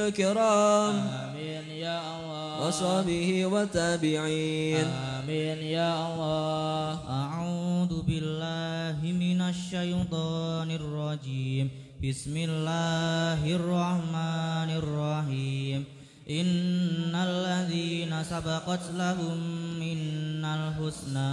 الكرام آمين يا الله وصحبه والتابعين آمين يا الله أعوذ بالله من الشيطان الرجيم بسم الله الرحمن الرحيم إن الذين سبقت لهم منا الحسنى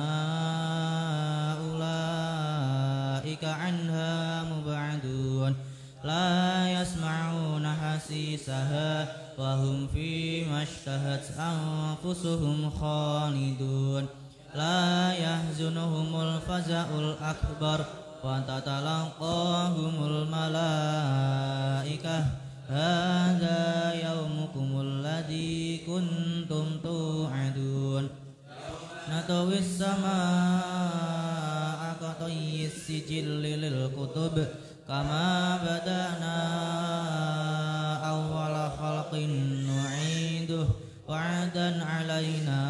أولئك عنها مبعدون لا يسمعون حسيسها وهم فيما اشتهت أنفسهم خالدون لا يحزنهم الفزع الأكبر وتتلقاهم الملائكة هذا يومكم الذي كنتم توعدون نطوي السماء كطي السجل للكتب كما بدأنا أول خلق نعيده وعدا علينا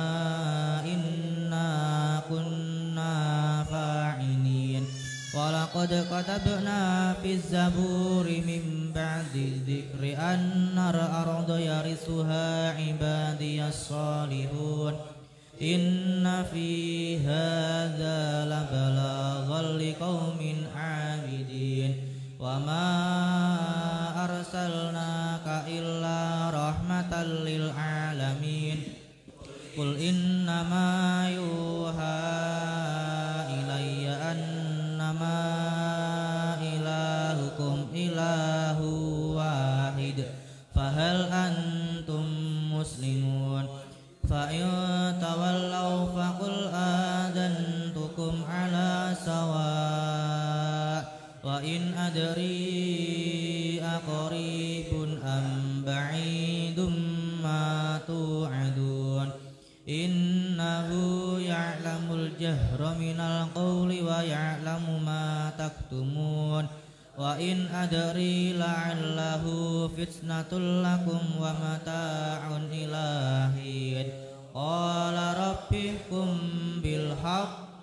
إنا كنا فاعلين ولقد كتبنا في الزبور من بعد الذكر أن الأرض يرثها عبادي الصالحون إن في هذا لبلاغا لقوم عابدين وما أرسلناك إلا رحمة للعالمين قل إنما يوحى إلي أنما إلهكم إله واحد فهل أنتم مسلمون فإن تولوا فقل آذنتكم على سواء وإن أدري أقريب أم بعيد ما توعدون إنه يعلم الجهر من القول ويعلم ما تكتمون وإن أدري لعله فتنة لكم ومتاع إلى حين قال رب احكم بالحق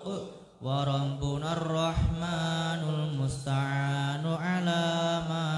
وربنا الرحمن المستعان على ما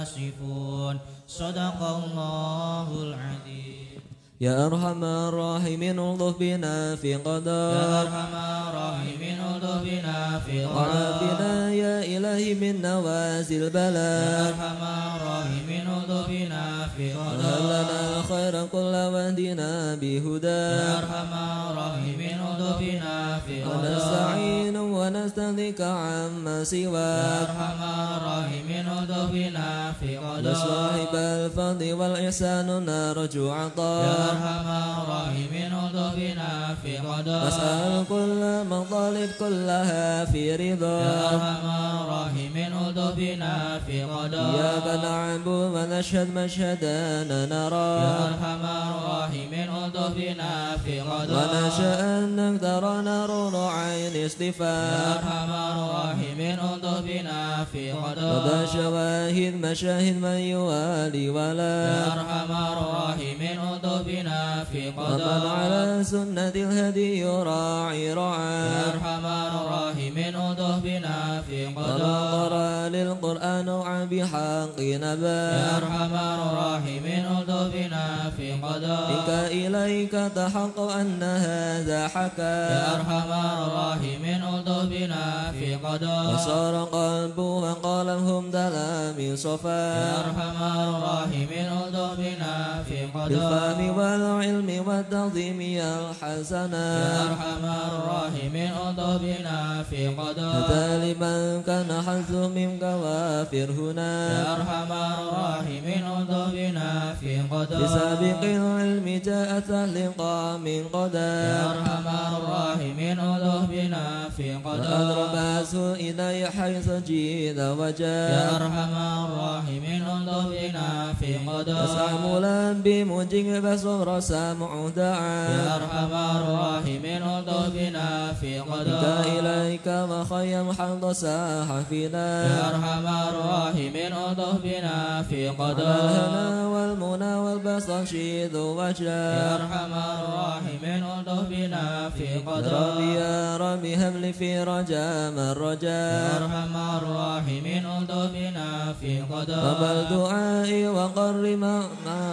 تصفون صدق الله العظيم يا أرحم الراحمين الطف بنا في قضاء يا أرحم الراحمين الطف بنا في قضاء وعافنا يا إلهي من نوازل البلاء يا أرحم الراحمين الطف بنا في وهب قضاء لنا الخير كل واهدنا بهدى يا أرحم الراحمين الطف بنا في قضاء ونستعين ونستهديك عما يا سواك أرحم الراحمين الطف بنا في قضاء وصاحب الفضل والإحسان نرجو يا عطاء أرحم الراحمين الطف بنا في قضاء نسأل كل مطالب كلها في يا رضا أرحم الراحمين الطف بنا في قضاء إياك نعبد ونشهد مشهدنا يا نرى أرحم الراحمين الطف بنا في قضاء ونشأ أن نقدر نرون عين يا اصطفاء أرحم الراحمين الطف بنا في قضاء وذا شواهد مشاهد من يوالي يا ولا أرحم الراحمين الطف بنا في ومن قضاء على سنة الهدي يراعي يا رعاه أرحم الراحمين الطف بنا في ومن قضاء قرأ للقرآن وعى بحق يا نبا أرحم الراحمين الطف بنا في قضاء منك إليك تحقق أن هذا يا حكى أرحم الراحمين الطف بنا في قضاء وصار قلبه وقلمهم دلا من يا صفا أرحم الراحمين الطف بنا في قضاء بالفهم والعلم والتعظيم يا الحسنا أرحم الراحمين الطف بنا في قضاء أتى لمن كان حظه منك وافر يا هنا أرحم الراحمين الطف بنا في قضاء بسابق العلم جاءت اللقاء من يا قدا أرحم الراحمين الطف بنا في قضاء وأضرب أسه إلي حيث جيد يا وجاء أرحم الراحمين الطف بنا في قضاء تساملا بمجيب بصر سامع يا دعا أرحم الراحمين الطف بنا في إنت قضاء إليك وخيم حظ ساح يا فينا أرحم الراحمين الطف بنا في على قضاء الهنا والمنى والبصر شيد يا وجاء أرحم الراحمين الطف بنا في قضاء ربي يا ربي هب لي في رجاء من يا رجاء أرحم الراحمين الطف بنا في قضاء قبل دعائي وقر من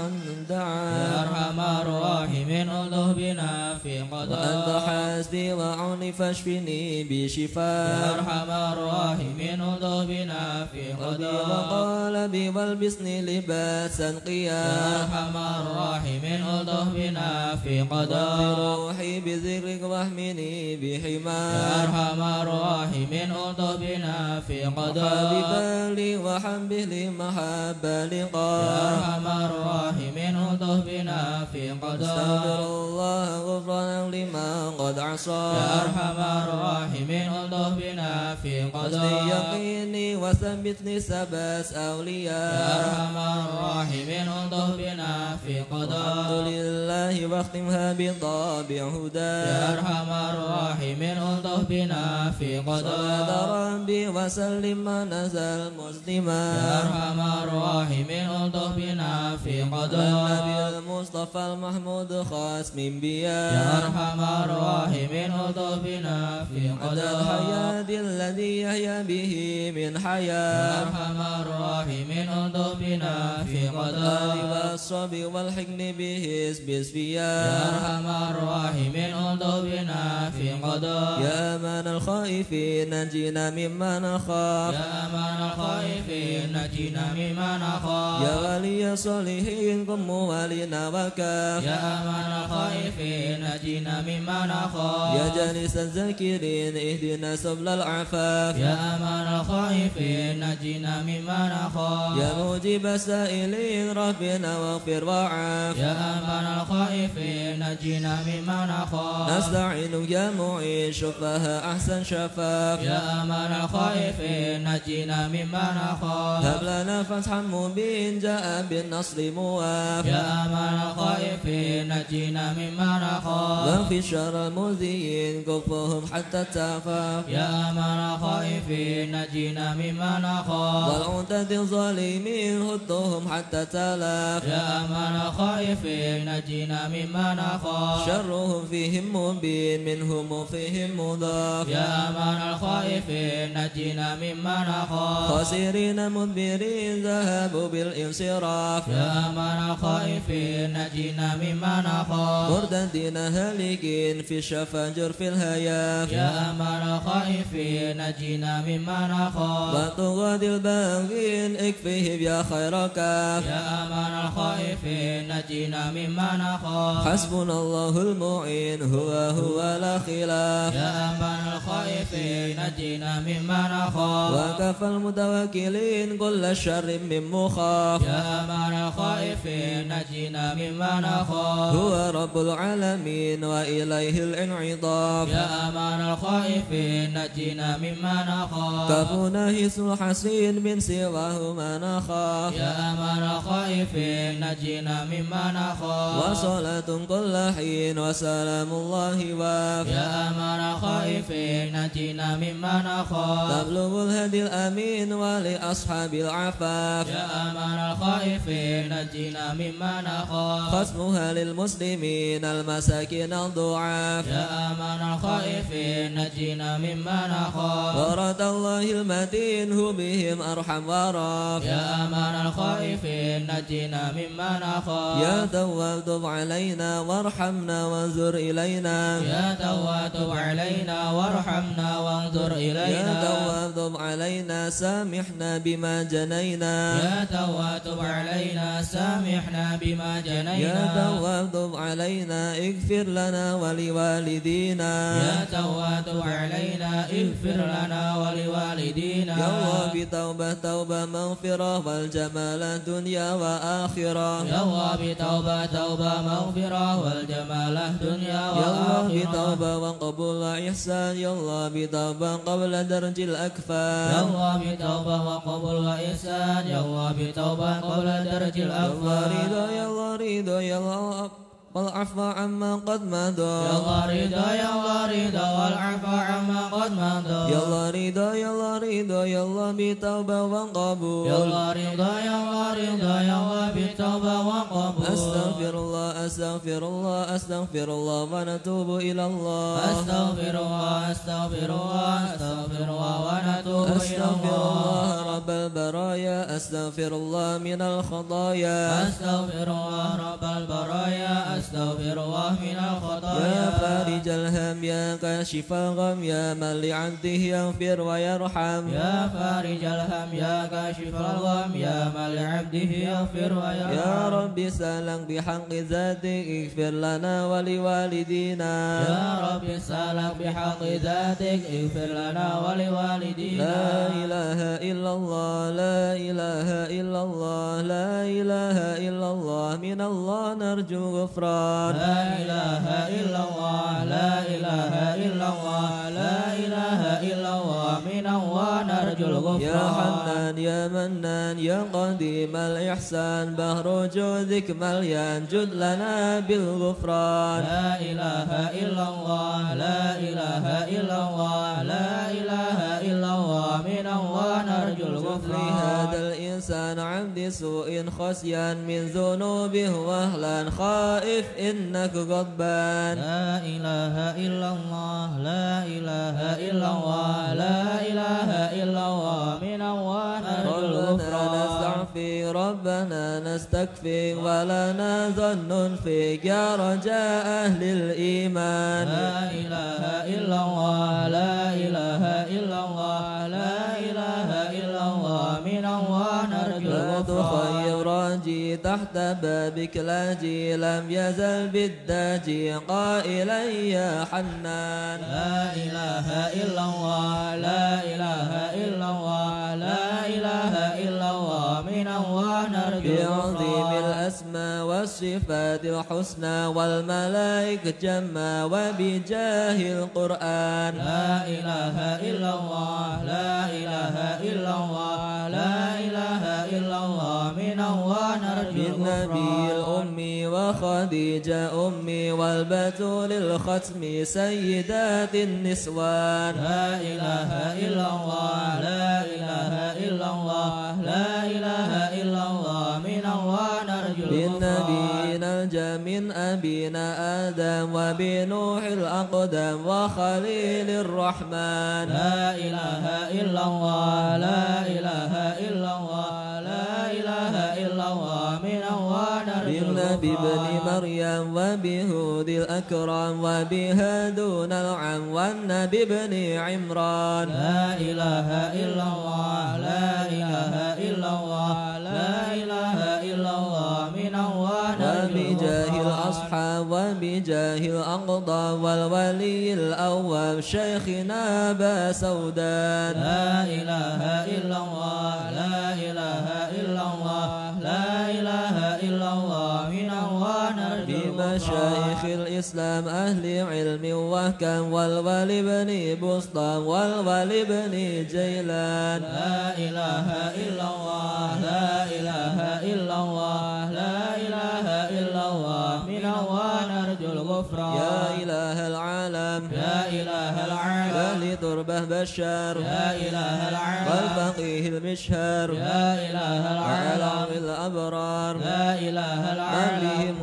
دعا يا أرحم الراحمين ألطف بنا في قضاء وأنت حسبي وعوني فاشفني يا بشفاء أرحم الراحمين ألطف بنا في قلبي قضاء وقالبي والبسني لباسا يا قيا أرحم الراحمين ألطف بنا في وفي قضاء روحي بذكرك واحمني يا بحماك أرحم الراحمين ألطف بنا في قضاء وحبيبا لي وحبه لي محبة يا لقاء أرحم الراحمين ألطف بنا في استغفر قضاء الله غفرانا لمن قد عصى يا أرحم الراحمين ألطف بنا في حسني قضاء يقيني وثبتني ثبات يا أولياء أرحم الراحمين ألطف بنا في الحمد قضاء لله واختمها بطابع يا هدى أرحم الراحمين ألطف بنا في صلاة قضاء ربي وسلم ما نزل مسلما يا أرحم الراحمين ألطف بنا في النبي قضاء المصطفى المحمود خاتم يا انبياء أرحم الراحمين ألطف بنا في عدد قضاء الحياة الذي يحيا به من يا حياة أرحم الراحمين ألطف بنا في الآل قضاء والصبي والحكم به اسم يا اسفياء أرحم الراحمين ألطف بنا في قضاء يا أمان الخائفين نجينا مما نخاف يا أمان الخائفين نجينا مما نخاف يا ولي الصالحين قم موالينا وكاف يا أمان الخائفين نجينا مما نخاف يا جالس الذاكرين اهدنا سبل العفاف يا أمان الخائفين نجينا مما نخاف يا موجب السائلين ربنا واغفر وعاف يا أمان الخائفين نجينا مما نخاف نستعينك يا معين شفاها أحسن شفاف يا أمان الخائفين نجينا مما نخاف هب لنا فتحا مبين جاء بالنصر مواف يا أمان الخائفين نجينا مما نخاف واغفر شر المؤذين كفهم حتى التعفاف يا أمان الخائفين نجينا مما نخاف والعتد الظالمين هدهم حتى تلاف يا أمان الخائفين نجينا مما نخاف شرهم فيهم مبين منهم فيهم مضاف يا أمان الخائفين نجينا مما نخاف خاسرين مدبرين ذهبوا بالانصراف يا أمان الخائفين نجينا مما نخاف مرددين هالكين في الشفاجر في الهياف يا أمان الخائفين نجينا مما نخاف وطغاد الباغين اكفهم يا خير كاف يا أمان الخائفين نجينا مما نخاف حسبنا الله المعين هو لا خلاف يا أمان الخائفين نجينا مما نخاف وكفى المتوكلين كل شر من مخاف يا أمان الخائفين نجينا مما نخاف هو رب العالمين وإليه الانعطاف يا أمان الخائفين نجينا مما نخاف كفونا هس الحسين من سواه ما نخاف يا أمان الخائفين نجينا مما نخاف وصلاة كل حين وسلام الله واف يا أمان الخائفين نجينا مما نخاف تبلغ الهدي الأمين ولأصحاب العفاف يا أمان الخائفين نجينا مما نخاف خصمها للمسلمين المساكين الضعاف يا أمان الخائفين نجينا مما نخاف ورد الله المتين هو بهم أرحم وراف يا أمان الخائفين نجينا مما نخاف يا تواب تب علينا وارحمنا وانظر إلينا يا تواب تب علينا وارحمنا وانظر إلينا يا تواب تب علينا سامحنا بما جنينا يا تواب تب علينا سامحنا بما جنينا يا تواب تب علينا اغفر لنا ولوالدينا يا تواب تب علينا اغفر لنا ولوالدينا يا الله بتوبة توبة مغفرة والجمال الدنيا وآخرة يا الله بتوبة توبة مغفرة والجمال الدنيا يا الله وآخرة بتوبة وقبول وإحسان يا الله بتوبة قبل درج يا الأكفان الله بتوبة وقبول وإحسان يا الله بتوبة قبل درج يا الله الأكفان رضا يا الله رضا يا الله والعفو عما قد مضى يا الله رضا يا الله رضا والعفو عما قد مضى يا الله رضا يا الله رضا يا الله بتوبة وقبول يا الله رضا يا الله رضا يا الله بتوبة وقبول أستغفر الله أستغفر الله أستغفر الله ونتوب إلى الله أستغفر الله أستغفر الله أستغفر الله ونتوب إلى أستغفر الله الله رب البرايا أستغفر الله من الخطايا أستغفر الله رب البرايا أستغفر الله من الخطايا يا فارج الهم يا كاشف الغم يا من لعبده يغفر ويرحم يا فارج الهم يا كاشف الغم يا من لعبده يغفر ويرحم يا رب سالك بحق ذاتك اغفر لنا ولوالدينا يا رب سالك بحق ذاتك اغفر لنا ولوالدينا لا إله إلا الله لا إله إلا الله لا إله إلا الله من الله نرجو غفران لا إله إلا الله لا إله إلا الله لا إله إلا الله من الله نرجو الغفران يا حنان يا منان يا قديم الإحسان بحر جودك مليان جد لنا بالغفران لا إله إلا الله لا إله إلا الله لا إله إلا الله من الله نرجو الغفران هذا الإنسان عبد سوء خسيان من ذنوبه وهلا خائف إنك غضبان لا إله إلا الله لا إله إلا الله لا إله إلا الله من الله نرجو الغفران نستعفي ربنا نستكفي ولنا ظن فيك يا رجاء أهل الإيمان لا إله إلا الله لا إله إلا الله لا إله إلا الله من الله نرجو الغفران خير راجي تحت بابك لاجي لم يزل بالداجي قائلا يا حنان لا إله إلا الله لا إله إلا الله لا إله إلا الله من الله نرجو بعظيم الأسماء والصفات الحسنى والملائكة جمع وبجاه القرآن لا إله إلا الله لا إله إلا الله لا إله إلا الله من الله نرجو بالنبي الأمي وخديجة أمي والبتول الختم سيدات النسوان لا إله إلا الله لا إله إلا الله لا إله إلا الله من الله نرجو للنبينا الجا من أبينا آدم وبنوح الأقدم وخليل الرحمن لا إله إلا الله لا إله إلا الله لا إله إلا الله من الله نرجو بالنبي ابن مريم وبهود الأكرم وبهادون العم والنبي ابن عمران لا إله إلا الله لا إله إلا الله لا إله إلا الله من الله وبجاه الأصحاب وبجاه الأقطاب والولي الأول شيخنا أبا سودان لا إله إلا الله لا إله إلا الله لا إله إلا الله من الله نرجو بمشايخ الإسلام أهل علم وحكم والولي بن بسطام والولي بن جيلان لا إله إلا الله لا إله إلا الله لا إله إلا الله من الله نرجو الغفران يا إله العالم يا إله العالم بل تربه بشار يا إله العالم والفقيه المشهر يا إله العالم وعلم الأبرار يا إله من العالم بهم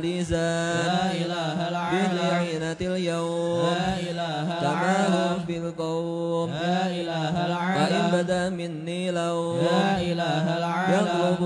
حالزان يا إله العالم بالعينة اليوم يا إله كما هم العالم في القوم يا إله وإن العالم بدا مني لو يا إله العالم يطلب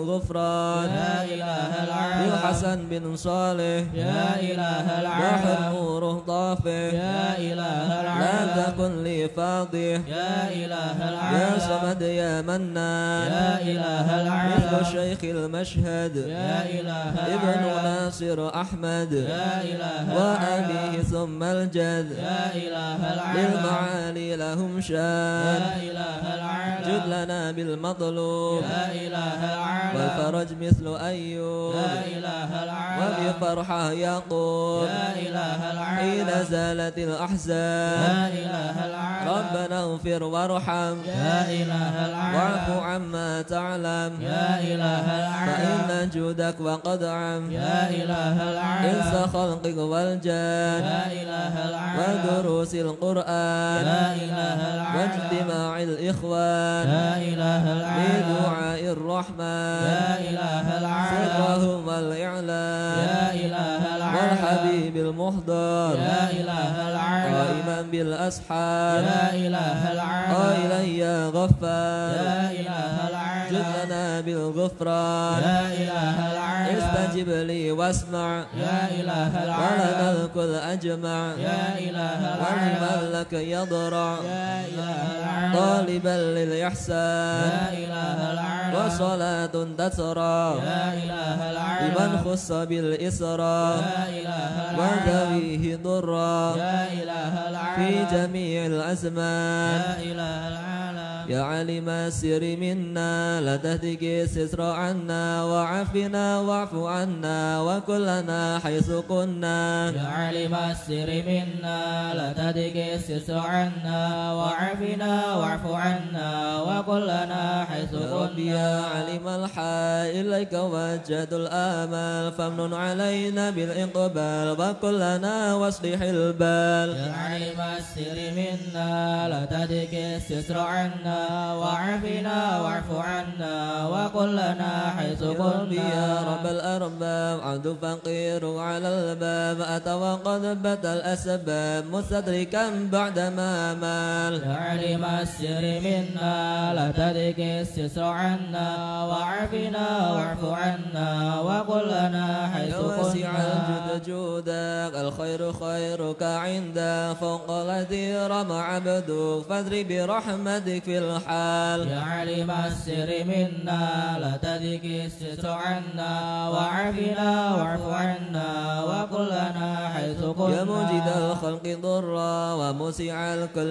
للغفران يا إله العالم بالحسن بن صالح يا إله العالم وحضوره طافح يا إله لا العالم تكن لي فاضح يا إله يا العالم صمد يا منان يا إله العالم مثل الشيخ المشهد يا إله ابن العالم ناصر أحمد يا إله وأبيه العالم ثم الجد يا إله العالم للمعالي لهم شان يا إله العالم جد لنا بالمطلوب يا إله العالم والفرج مثل أيوب يا إله العالم وبفرحة يقول يا إله العالم حين زالت الأحزان يا إله العالم ربنا اغفر وارحم يا إله العالم واعف عما تعلم يا إله العالم فإن جودك وقد عم يا إله العالم إنس خلقك والجان يا إله العالم ودروس القرآن يا إله العالم واجتماع الإخوان يا إله العالم بدعاء الرحمن يا إله العالم سرهم والإعلان يا إله العالم والحبيب المحضر يا إله العالم قائما بالأسحار يا إله العالم قائلا يا غفار يا إله العالم جد لنا بالغفران يا إله العالم استجب لي واسمع يا إله ولنا العالم الكل أجمع يا إله ولمن العالم لك يضرع يا إله العالم طالبا للإحسان يا إله العالم وصلاة تسرى يا إله العالم لمن خص بالإسرى يا إله العالم وذويه ضرا يا إله العالم في جميع الأزمان يا إله العالم يا علم السر منا لا تهتك الستر عنا وعافنا واعف عنا وكلنا حيث كنا يا علم السر منا لا تهتك الستر عنا وعافنا واعف عنا وكلنا حيث يا ربي كنا يا علم الحال إليك وجهت الآمال فامنن علينا بالإقبال وكلنا واصلح البال يا علم السر منا لا تهتك الستر عنا وعافنا واعف عنا وكلنا حيث ربي يا كنا رب الأرباب عبد فقير على الباب أتى وقد بت الأسباب مستدركا بعدما مال يا علم السر منا لا تهتك الستر عنا وعافنا واعف عنا وكلنا حيث يا واسع كنا الجود جودك الخير خيرك عندك فوق الذي رمى عبدك فادري برحمتك في الحال يا علم السر منا لا تهتك الستر عنا وعافنا واعف عنا وكلنا حيث كنا يا موجد الخلق ضرا وموسع الكل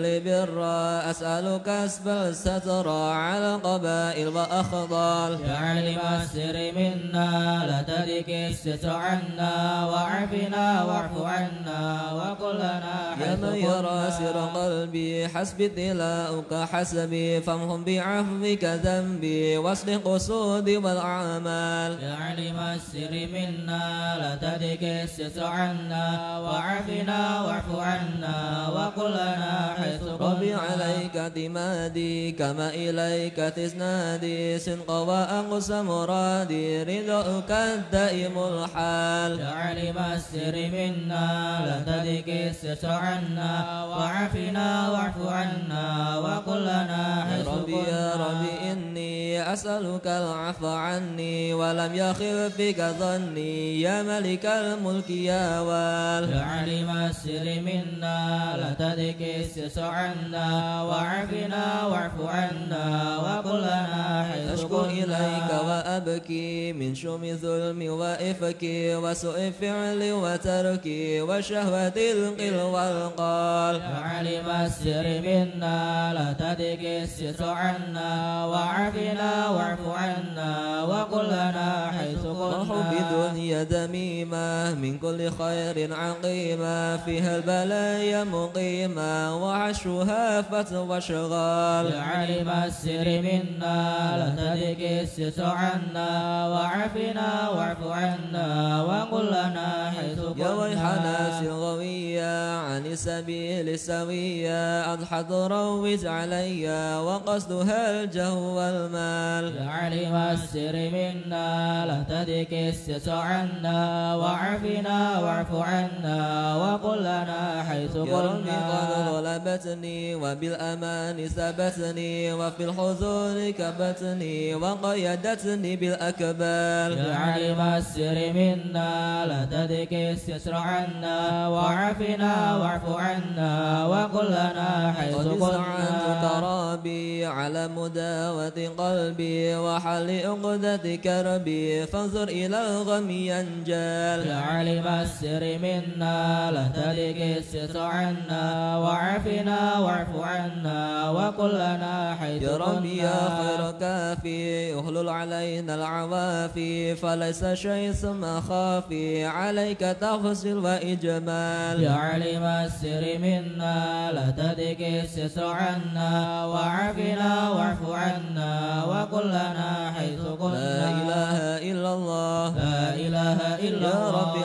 برا أسألك أسبل الستر على القبائل وأخضال يا علم السر منا لا تهتك الستر عنا وعافنا واعف عنا وكلنا يا حيث من يرى كنا سر قلبي حسبي ابتلاؤك حسبي فامهم بعفوك ذنبي واصلح قصودي والأعمال يا علم السر منا لا تهتك الستر عنا وعافنا واعف عنا وكلنا حيث ربي كنا عليك اعتمادي كما إليك تسنادي صدق وأقصى مرادي رضاك الدائم الحال يا علم السر منا لا تهتك الستر عنا وعافنا واعف عنا وكلنا حيث ربي يا كنا ربي إني أسألك العفو عني ولم يخف بك ظني يا ملك الملك يا وال يا علم السر منا لا تهتك الستر عنا وعافنا واعف عنا وكلنا حيث أشكو كنا إليك وأبكي من شوم ظلم وإفكي وسوء فعل وتركي وشهوة القل والقال يا علم السر منا لا تهتك الستر عنا وعافنا واعف عنا وكلنا حيث وحب كنا دنيا دميمة من كل خير عقيمة فيها البلايا مقيمة وعشها فتوى وشغال يا علم السر منا لا تهتك الستر عنا وعافنا واعف عنا وكلنا حيث يا ويحنا كنا سلغوية عن السبيل السوية أضحت روج علي وقصدها الجهو والمال يا علم السر منا لا تهتك الستر عنا وعافنا واعف عنا وكلنا حيث يا ربي قد كنا غلبتني وبالأمان ثبتني وفي الحزن كبتني وقيدتني بالأكبال يا علم السر منا لا تهتك الستر عنا وعافنا واعف عنا وكلنا حيث قد استعنت كنا ترابي على مداوة قلبي وحل عقدة كربي فانظر إلى الغم ينجال يا علم السر منا لا تهتك الستر عنا وعافنا واعف عنا وكلنا حيث يا ربي يا كنا خير كافي احلل علينا العوافي فليس شيء ثم خافي عليك تفصيل وإجمال يا علم السر منا لا تهتك الستر عنا وعافنا واعف عنا وكلنا حيث لا كنا إله إلا الله لا إله إلا يا الله ربي عبد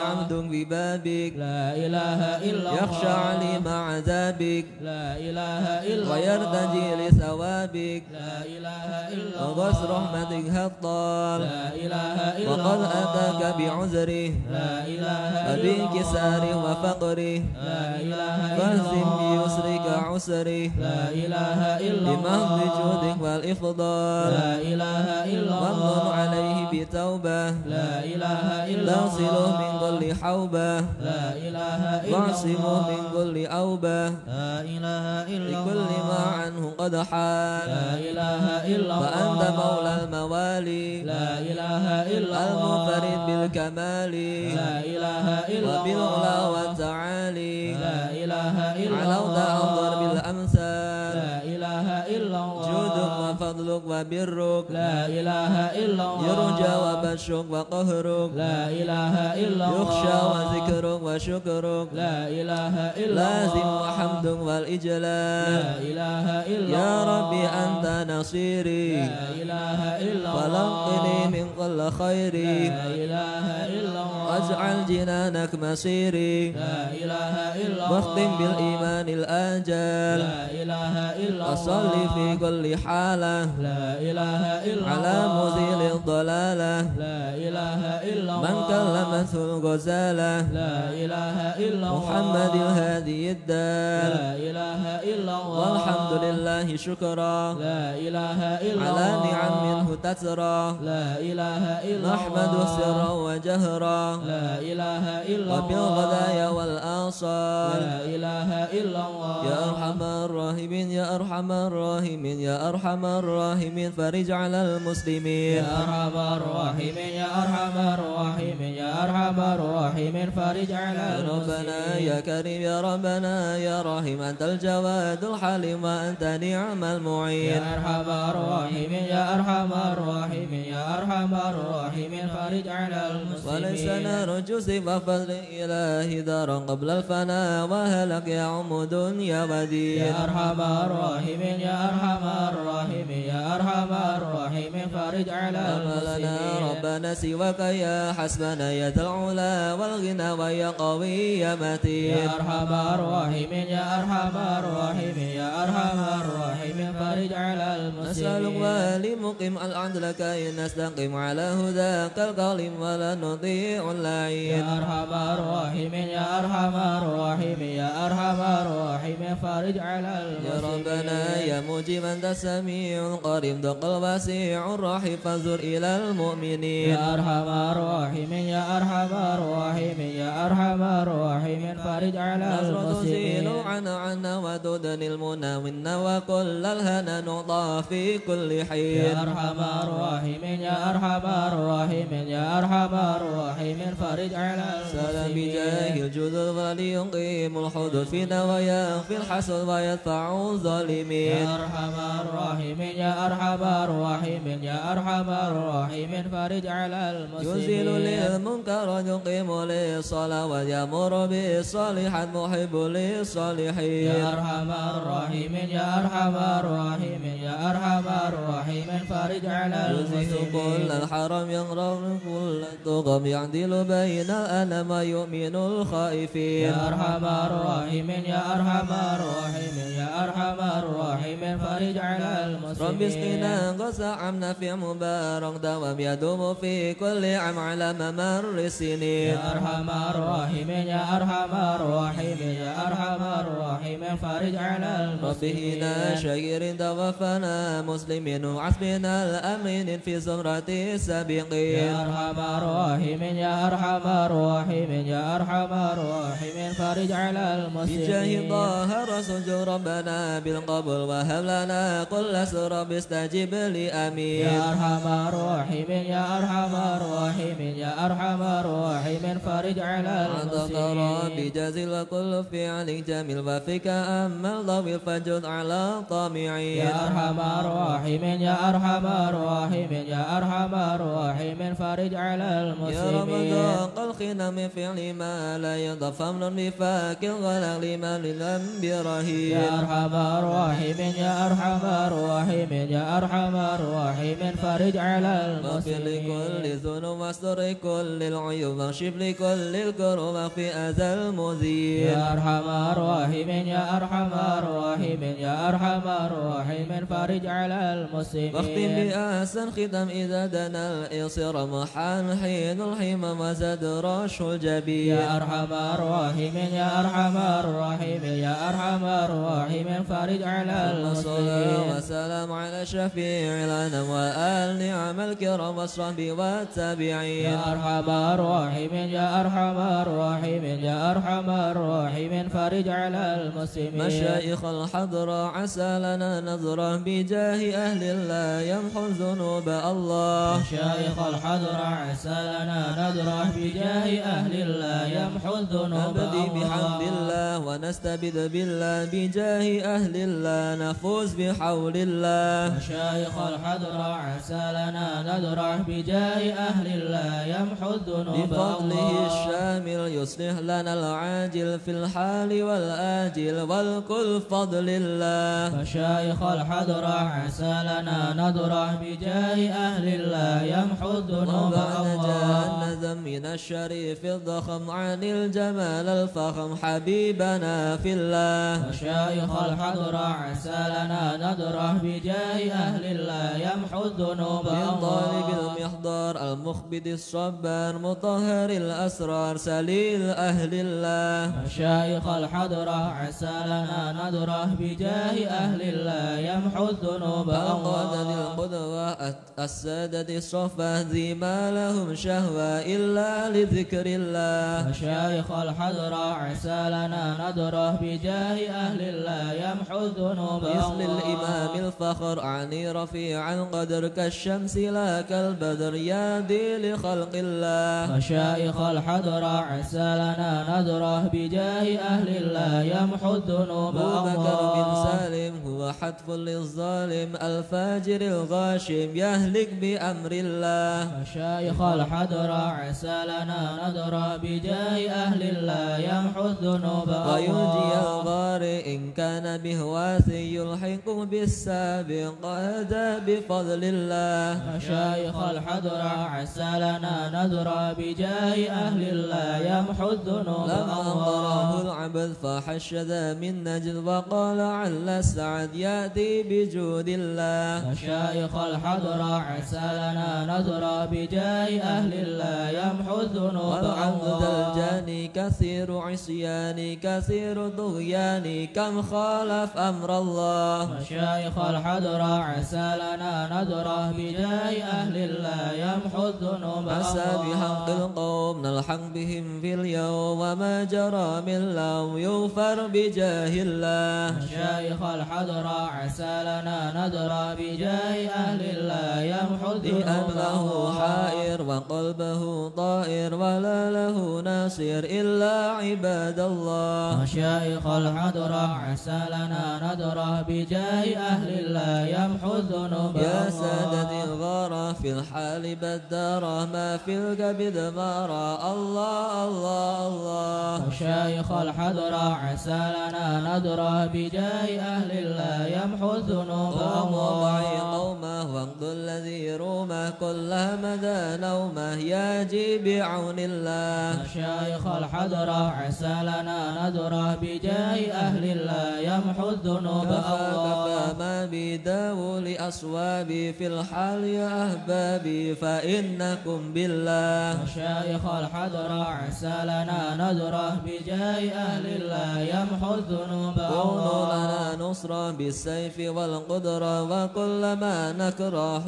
ببابك لا إله إلا الله يخشى عليم عذابك لا إله إلا الله ويرتجي لثوابك لا إله إلا الله وغس رحمتك هطال لا إله إلا وقد الله أتاك بعذره لا إله إلا الله وبانكساره وفقره لا إله إلا فاهزم الله بيسرك عسره لا إله إلا الله بمحض جودك والإفضال لا إله إلا الله وامن عليه بتوبة لا إله إلا تغسله الله من كل حوبة لا إله إلا واعصمه الله من كل أوبة لا إله إلا لكل الله ما عنه قد حال لا إله إلا الله فأنت مولى الموالي لا إله إلا الله المنفرد بالكمال لا إله إلا وبالعلا الله والتعالي لا إله إلا علوت الله أنظر بالأمثال لا إله إلا الله جودك وفضلك وبرك لا إله إلا الله يرجى وبشك وقهرك لا إله إلا الله يخشى وذكرك وشكرك لا إله إلا لازم الله وحمدك والإجلال لا إله إلا يا الله ربي أنت نصيري لا إله إلا الله فلقني من كل خير لا إله إلا الله واجعل جنانك مصيري لا إله إلا الله واختم بالإيمان الآجل لا إله إلا الله أصلي في كل حالة لا إله إلا على الله مزيل الضلالة لا إله إلا الله من كلمته الغزالة لا إله إلا الله محمد الهادي الدال لا إله إلا الله والحمد لله شكرا لا إله إلا على الله نعم منه تترى لا إله إلا الله نحمد سرا وجهرا لا إله إلا الله وبالغدايا والآصال لا إله إلا الله يا أرحم الراحمين يا أرحم الراحمين يا أرحم الراحمين فرج على المسلمين يا أرحم الراحمين يا أرحم الراحمين يا أرحم الراحمين فرج على يا ربنا يا كريم يا ربنا يا رحيم أنت الجواد الحليم وأنت نعم المعين يا أرحم الراحمين يا أرحم الراحمين يا أرحم الراحمين فرج على المسلمين وليس نرجو سوى فضل إله دارا قبل الفناء وهلك يعم دنيا ودين يا أرحم الراحمين يا أرحم الراحمين يا أرحم الراحمين فرج على أملنا المسلمين ربنا سواك يا حسبنا يا ذا العلا والغنى ويا قوي يا يا متين أرحم الراحمين يا أرحم الراحمين يا أرحم الراحمين فرج على نسألك المسلمين ولمقيم العدل كي نستقيم على هداك القليم ولا نضيع يا اللعين أرحم الراحمين يا أرحم الراحمين يا أرحم الراحمين فرج على يا المسلمين ربنا يا مجيبا أنت السميع القريب دق الواسع الرحيم فانظر إلى المؤمنين يا أرحم الراحمين يا أرحم الراحمين يا أرحم الراحمين فرج على نصرة تزيل المسلمين عنا وتدني المنى منا وكل الهنا نعطى في كل حين يا أرحم الراحمين يا أرحم الراحمين يا أرحم الراحمين فرج على سلام بجاه المسلمين الجود وليقيم الحدود فينا ويخفي الحسد ويدفع الظالمين يا أرحم الراحمين يا أرحم الراحمين يا أرحم الراحمين فرج على يزيل المسلمين للمنكر ويقيم للصلاة ويأمر بالصالحات محب للصالحين يا أرحم الراحمين يا أرحم الراحمين يا أرحم الراحمين فرج على يزيل كل المسلمين الحرم يغرر كل الطغم يعدل بين الأنام ويؤمن الخائفين يا أرحم الراحمين يا أرحم الراحمين يا أرحم الراحمين فرج على رب المسلمين اسقنا غسى عم نافع مبارك دوام يدوم في كل عام على ممر السنين يا أرحم الراحمين يا أرحم الراحمين يا أرحم الراحمين فرج على رب هنا المسلمين شهير توفنا مسلمين وعصبنا الأمين في زمرة السابقين يا أرحم الراحمين يا أرحم الراحمين يا أرحم الراحمين فرج على بجاه المسلمين الله رسول ربنا بالقبول وهب لنا كل سر استجب لي آمين يا أرحم الراحمين يا أرحم الراحمين يا أرحم الراحمين فرج على عطاك ربي المسلمين جزيل وكل فعل جميل وفيك أما الضوي فجد على طامع الرافعين يا أرحم الراحمين يا أرحم الراحمين يا أرحم الراحمين فرج على يا المسلمين رمضان قلقنا من فعل ما لا يرضى فمن بفاك الغلق لمن للذنب رهين يا أرحم الراحمين يا أرحم الراحمين يا أرحم الراحمين فرج على واغفر المسلمين لكل ذنوب واستر كل العيوب واكشف لكل الكروب في أذى المذيب يا أرحم الراحمين يا أرحم الراحمين يا أرحم الراحمين فرج على واختم المسلمين بأحسن ختم إذا دنا الإصر محال حين الحمى وزاد رش الجبين يا أرحم الراحمين يا أرحم الراحمين يا أرحم الراحمين فرج على الصلاة المسلمين والسلام على شفيع الأنام وآل نعم الكرام والصحب والتابعين يا أرحم الراحمين يا أرحم الراحمين يا أرحم الراحمين فرج على المسلمين مشايخ الحضرة عسى لنا نظرة بجاه أهل الله يمحو الذنوب الله مشايخ الحضرة عسى لنا ندرة بجاه أهل الله يمحو الذنوب نبدي بحمد الله الله ونستبد بالله بجاه أهل الله نفوز بحول الله مشايخ الحضرة عسى لنا ندرة بجاه أهل الله يمحو الذنوب بفضله الله الشامل يصلح لنا العاجل في الحال والآجل والكل فضل الله مشايخ الحضرة عسى لنا ندرة بجاه أهل الله يمحو الذنوب وبعد الله جهنم من الشريف الضخم عن الجمال الفخم حبيبنا في الله مشايخ الحضرة عسى لنا ندرة بجاه أهل الله يمحو الذنوب من طالب الله المحضار المخبد الصبار مطهر الأسرار سليل أهل الله مشايخ الحضرة عسى لنا ندرة بجاه أهل الله يمحو الذنوب فقد الله للقدوة السادة الصفة ذي ما لهم شهوة إلا لذكر الله مشايخ الحضرة عسى لنا ندرة بجاه أهل الله يمحو الذنوب مثل الله الإمام الفخر عني رفيع القدر كالشمس لا كالبدر يا ذي لخلق الله مشايخ الحضرة عسى لنا ندرة بجاه أهل الله يمحو الذنوب أبو بكر بن الله سالم هو حتف للظالم الفاجر الغاشم يهلك بأمر الله مشايخ الحضرة عسى لنا ندرة بجاه أهل الله يمحو الذنوب وينجي الله الغارئ إن كان بهواث يلحق بالسابق هذا بفضل الله مشايخ الحضرة عسى لنا ندرة بجاه أهل الله يمحو الذنوب لما الله انظره العبد فحش ذا من نجد وقال عل السعد يأتي بجود الله مشايخ الحضرة عسى لنا ندرة بجاه أهل الله يمحو الذنوب والعبد الله الجاني كثير عصياني كثير طغياني كم خالف أمر الله مشايخ الحضرة عسى لنا ندرة بجاه أهل الله يمحو الذنوب عسى بحق الله القوم نلحق بهم في اليوم وما جرى من لوم يغفر بجاه الله مشايخ الحضرة عسى لنا ندرة بجاه أهل الله يمحو الذنوب لأنه الله حائر وقلبه طائر ولا له ناصر إلا عباد الله مشايخ الحضرة عسى لنا ندرة بجاه أهل الله يمحو الذنوب يا الله سادتي الغارة في الحال بدارة ما في الكبد مارة الله الله الله مشايخ الحضرة عسى لنا ندرة بجاه أهل الله يمحو الذنوب قوم وضعي الله قومه واقض الذي رومه كلها مدى نومه ياجي بعون الله مشايخ الحضرة عسى لنا ندرة بجاه أهل الله يمحو الذنوب كفى الله ما بداو لأصوابي في الحال يا أحبابي فإنكم بالله مشايخ الحضرة عسى لنا ندرة بجاه أهل الله يمحو الذنوب كونوا الله لنا نصرا بالسيف والقدرة وكلما نكره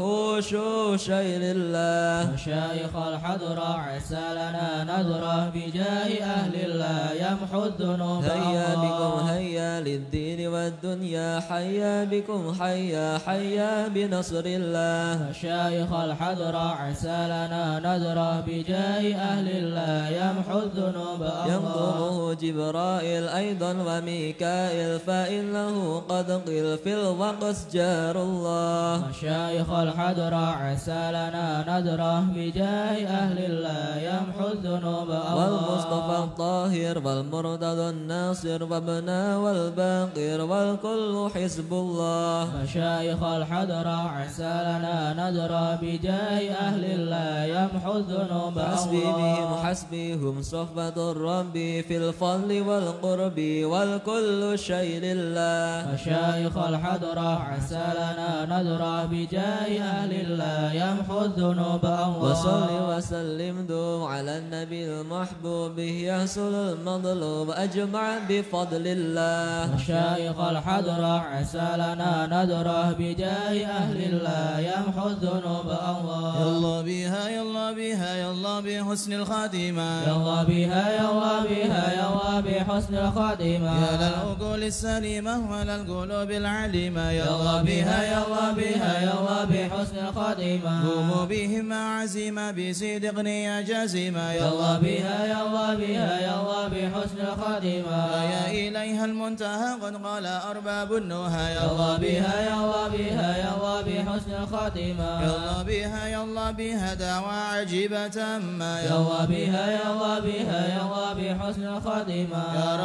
شيء لله مشايخ الحضرة عسى لنا ندرة بجاه أهل الله يمحو الذنوب هيا بكم الله هيا للدين والدنيا حيا بكم حيا حيا بنصر الله مشايخ الحضرة عسى لنا نذره بجاه أهل الله يمحو الذنوب ينظمه جبرائيل أيضا وميكائيل فإنه قد قيل في الوقت جار الله مشايخ الحضرة عسى لنا نذره بجاه أهل الله يمحو الذنوب والمصطفى الطاهر والمرتضى الناصر وابنا والباقر والكل حزب الله مشايخ الحضرة عسى لنا نذره بجاه أهل الله يمحو الذنوب حسبي بهم حسبيهم صحبة الرب في الفضل والقرب والكل شيء لله مشايخ الحضرة عسى لنا نذره بجاه أهل الله يمحو الذنوب وصل وسلم دوم على النبي المحبوب به يحصل المطلوب أجمع بفضل الله مشايخ الحضرة عسى لنا نذره بجاه أهل الله يمحو الذنوب يلا بها يلا بها يلا بحسن الخاتمة يلا بها يلا بها يلا بحسن الخاتمة يا للعقول السليمة وللقلوب العليمة يلا بها يلا بها يلا بحسن الخاتمة قوموا بهم عزيمة بصدق يا جازمة يلا بها يلا بها يلا بحسن الخاتمة يا إليها المنتهى قد قال أرباب النهى يلا بها يلا بها يلا بحسن الخاتمة يلا بها يلا بها دعوى عجيبة ما يلا بها يلا بها يلا بحسن الخاتمة يا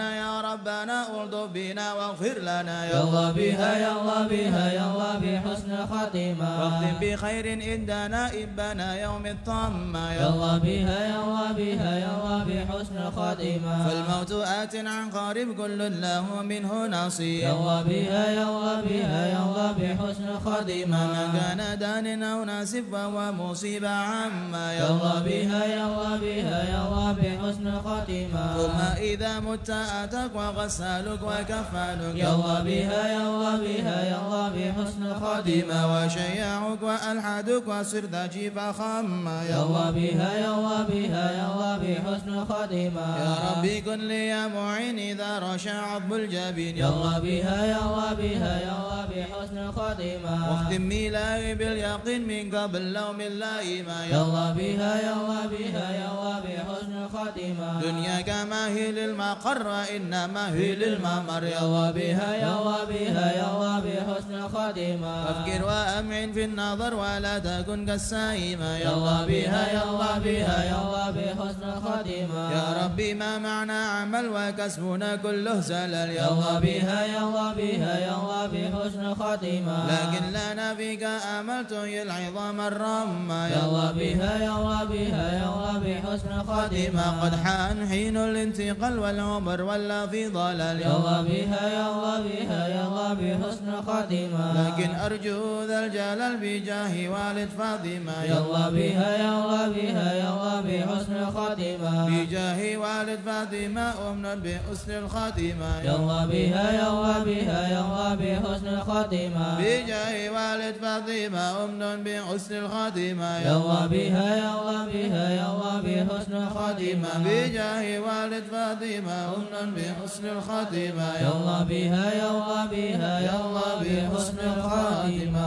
ربنا ألطف بنا واغفر لنا يلا بها يلا بها يلا بحسن الخاتمة واختم بخير عندنا إبنا يوم الطامة يلا بها يلا بها يلا بحسن الخاتمة فالموت آت عن قارب كل له منه نصيب يلا بها يلا بها يلا بحسن الخاتمة من كان دان أو ناسب فهو مصيبة عما يلا بها يلا بها يلا بحسن الخاتمة ثم إذا مت أتاك وغسالك وكفانك يلا بها يلا بها يلا بحسن الخاتمة وشيعك وألحدك وصرت جيفا خما يلا بها يلا بها يلا بحسن الخاتمة يا ربي كن لي يا معين إذا رشع عظم الجبين يلا بها يلا بها يلا بحسن الخاتمة واختم ميلاي باليقين من قبل لوم اللائمة يلا بها يلا بها يلا بحسن الخاتمة دنيا كما هي للمقر إنما هي للممر يلا بها يلا بها يلا بحسن الخاتمة أفكر وأمعن في النظر ولا تكن كالسائمة يلا بها يلا بها يلا بحسن الخاتمة يا ربي ما معنى عمل وكسبنا كله زلل يلا بها يلا بها يلا بحسن الخاتمة لكن لنا فيك أمل تحيي العظام الرمة يلا بها يلا بها يلا بحسن الخاتمة قد حان حين الانتقال والعمر ولا في ضلال يلا بها يلا بها يلا بحسن الخاتمة لكن أرجو ذا الجلال بجاه والد فاطمة يلا بها يلا بها يلا بحسن الخاتمة بجاه والد فاطمة أمنا بحسن الخاتمة يلا بها يلا بها يلا بحسن الخاتمة بجاه والد فاطمة أمنا بحسن الخاتمة يلا بها يلا بها يلا بحسن الخاتمة بجاه والد فاطمة أمنا بحسن الخاتمة يلا بها يلا بها يلا بحسن الخاتمة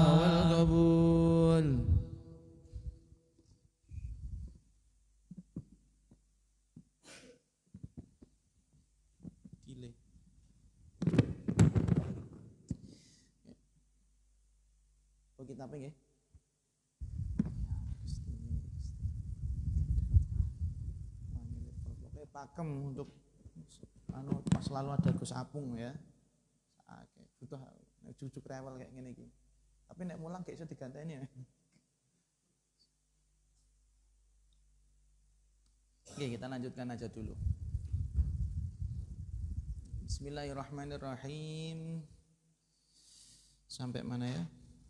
والقبول. Kita apa ya? Pokoknya pakem untuk selalu ada Gus Apung ya. Butuh cucu rewel kayak gini iki. Tapi nek mulang kayak iso diganteni ya. Oke, kita lanjutkan aja dulu. Bismillahirrahmanirrahim. Sampai mana ya?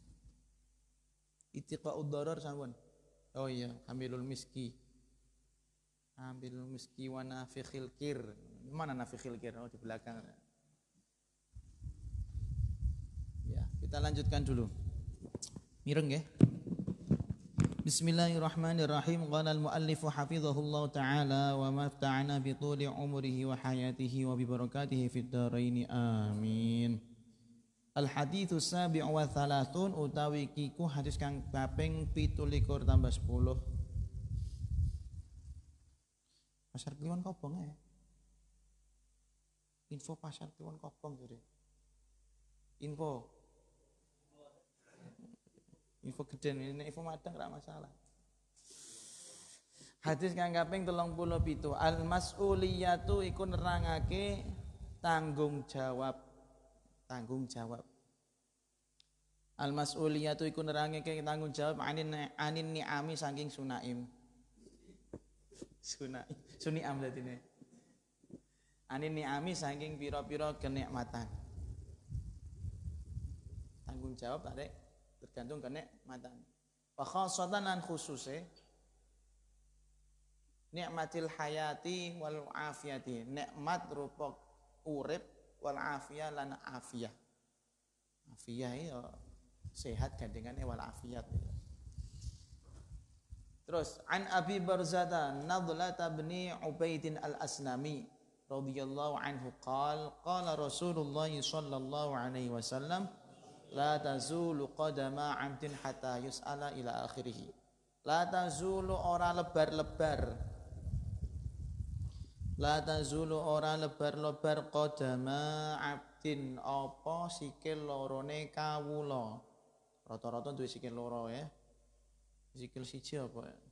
Itiqa'ud darar sampun. Oh iya, hamilul miski. Hamilul miski wa nafikhil kir. Mana nafikhil kir? Oh di belakang. Ya, kita lanjutkan dulu. Mireng ya. Bismillahirrahmanirrahim. Qala al-muallif hafizahullah ta'ala wa mafta'ana bi tuli 'umrihi wa hayatihi wa bi barakatihi fid dharain. Amin. Bismillahirrahmanirrahim. Qala al-muallif hafizahullah ta'ala wa mafta'ana bi tuli 'umrihi wa hayatihi wa bi barakatihi fid dharain. Amin. Bismillahirrahmanirrahim. Qala al-muallif hafizahullah ta'ala wa mafta'ana bi tuli 'umrihi wa hayatihi wa bi barakatihi fid dharain. Amin. Al haditsu sabi'u wa thalathun utawi kiku hadis kang kaping 17 tambah 10. Pasar Kliwon Kobong ya. Info Pasar Kliwon Kobong jadi. Info gede ini info madang ora masalah. Hadis kang kaping 37 al mas'uliyatu iku nerangake tanggung jawab. Al mas'uliyatu iku nerangake tanggung jawab anin ni'ami saking sunaim. Suniam latine. Anin ni'ami saking pira-pira kenikmatan. Tanggung jawab tadi tergantung kenikmatan. Wa khassatan an khususe nikmatil hayati wal afiyati, nikmat rupa urip wal afiyah lan afiyah. Afiyah ya sehat gandengane wal afiyat. Terus an Abi Barzata Nadlah bin Ubaidin al-Aslami radhiyallahu anhu qala Rasulullah sallallahu alaihi wasallam la tazulu qadama 'abdin hatta yus'ala ila akhirih. La tazulu ora lebar-lebar. La tazulu ora lebar-lebar qadama 'abdin apa sikil lorone kawula. Rata-rata duwe sikil loro ya. Sikil siji apa ya?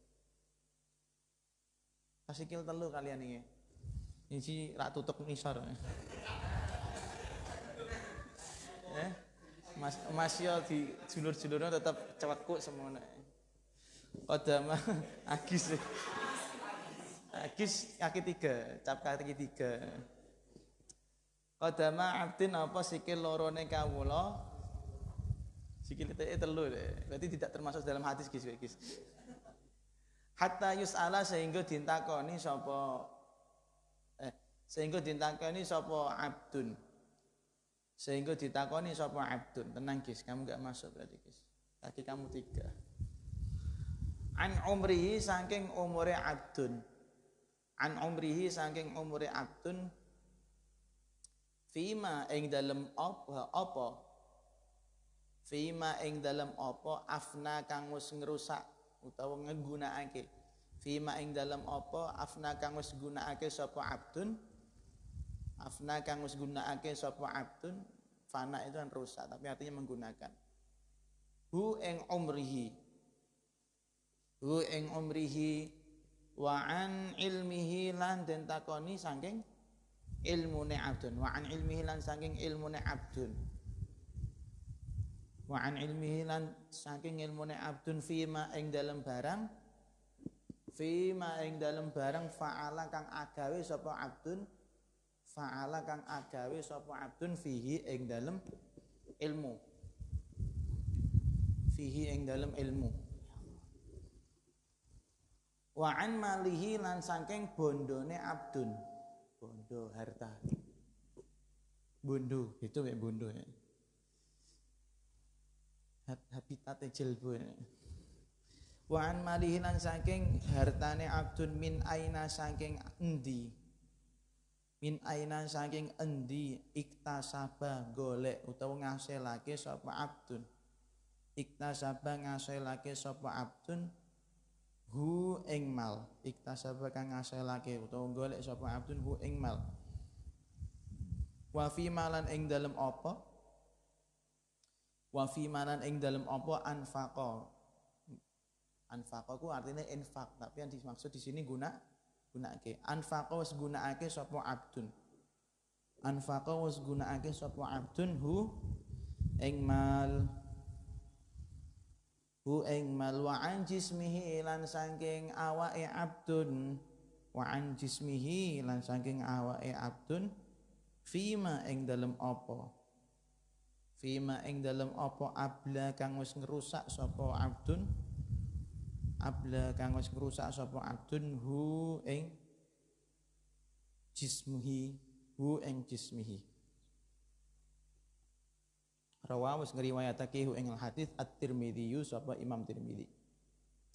Sikil telu kalian iki. Iki rak tutup ngisor. Mas yo di julur-julurnya tetap cewekku semono. Qadama agis. Agis kaki 3, cap kaki 3. Qadama abdin apa sikil lorone kawula. Sikil telu deh. Berarti tidak termasuk dalam hadis guys. Hatta yus'ala sehingga ditakoni sapa abdun. Sehingga ditakoni sapa abdun. Tenang guys, kamu enggak masuk berarti guys. Kaki kamu 3. An umrihi saking umure abdun. An umrihi saking umure abdun fima ing dalem apa fima ing dalem apa afna kang wis ngrusak utawa nggunakake. Fima ing dalem apa afna kang wis gunakake sapa abdun. Afna kang wis gunakake sapa abdun. Fana itu kan rusak tapi artinya menggunakan. Hu ing umrihi wa an ilmihi lan den takoni saking ilmune abdun. Wa an ilmihi lan saking ilmune abdun. Wa an ilmihi lan saking ilmune abdun fima ing dalem barang fa'ala kang agawe sapa abdun fihi ing dalem ilmu. Wa an malihi lan saking bondone abdun. Bondo harta. Bondo itu mek bondo ya. Habitate jelbo. Wa an malihi lan saking hartane abdun min aina saking endi iktasaba golek utawa ngasilake sapa abdun. Iktasaba ngasilake sapa abdun hu ing mal. Iktasaba kang ngasilake utawa golek sapa abdun hu ing mal. Wa fi malan ing dalem apa? Wa fi malan ing dalem apa anfaqa. Anfaqa ku artinya infak, tapi yang dimaksud di sini gunakake. Anfaqa wis gunakake sapa abdun. Anfaqa wis gunakake sapa abdun hu ing mal. Hu ing mal wa an jismihi lan saking awake abdun. Wa an jismihi lan saking awake abdun fima ing dalem apa? Fima ing dalem apa abla kang wis ngrusak sapa abdun. Abla kang wis ngrusak sapa abdun hu ing jismihi. Rawa wis ngriwayatake hu ing hadis At-Tirmidzi sapa Imam Tirmidzi.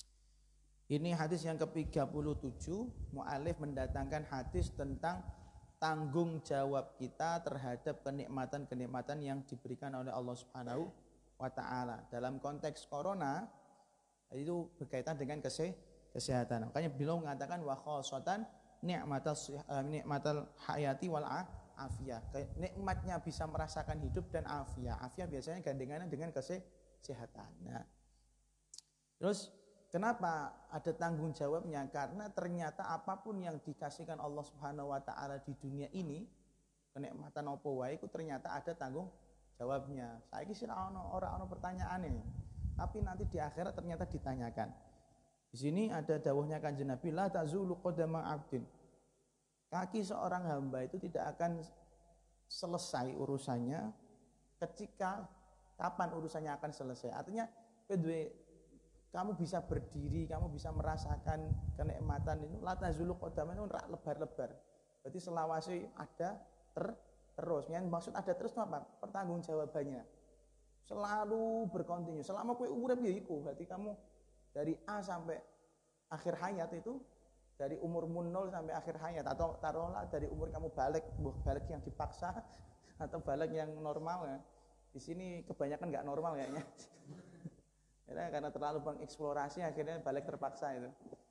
Ini hadis yang ke-37, mu'alif mendatangkan hadis tentang tanggung jawab kita terhadap kenikmatan-kenikmatan yang diberikan oleh Allah Subhanahu wa taala. Dalam konteks corona itu berkaitan dengan kesehatan. Makanya beliau mengatakan wa khassatan nikmatal hayati wal afiyah. Nikmatnya bisa merasakan hidup dan afiyah. Afiyah biasanya gandengannya dengan kesehatan. Nah, terus kenapa ada tanggung jawabnya? Karena ternyata apapun yang dikasihkan Allah Subhanahu wa taala di dunia ini, kenikmatan apa wae itu ternyata ada tanggung jawabnya. Saiki sih ora ono pertanyaane. Tapi nanti di akhirat ternyata ditanyakan. Di sini ada dawuhnya Kanjeng Nabi, la tazulu qadama 'abdin. Kaki seorang hamba itu tidak akan selesai urusannya ketika kapan urusannya akan selesai. Artinya kamu bisa berdiri, kamu bisa merasakan kenikmatan itu. La tazulu qadama itu rak lebar-lebar. Berarti selawase ada terus. Yang maksud ada terus itu apa? Pertanggungjawabannya. Selalu berkontinu. Selama kowe urip ya iku, berarti kamu dari A sampai akhir hayat itu, dari umurmu 0 sampai akhir hayat, atau taruhlah dari umur kamu balik yang dipaksa atau balik yang normal ya. Di sini kebanyakan nggak normal kayaknya. Ya, karena terlalu mengeksplorasi akhirnya balik terpaksa itu.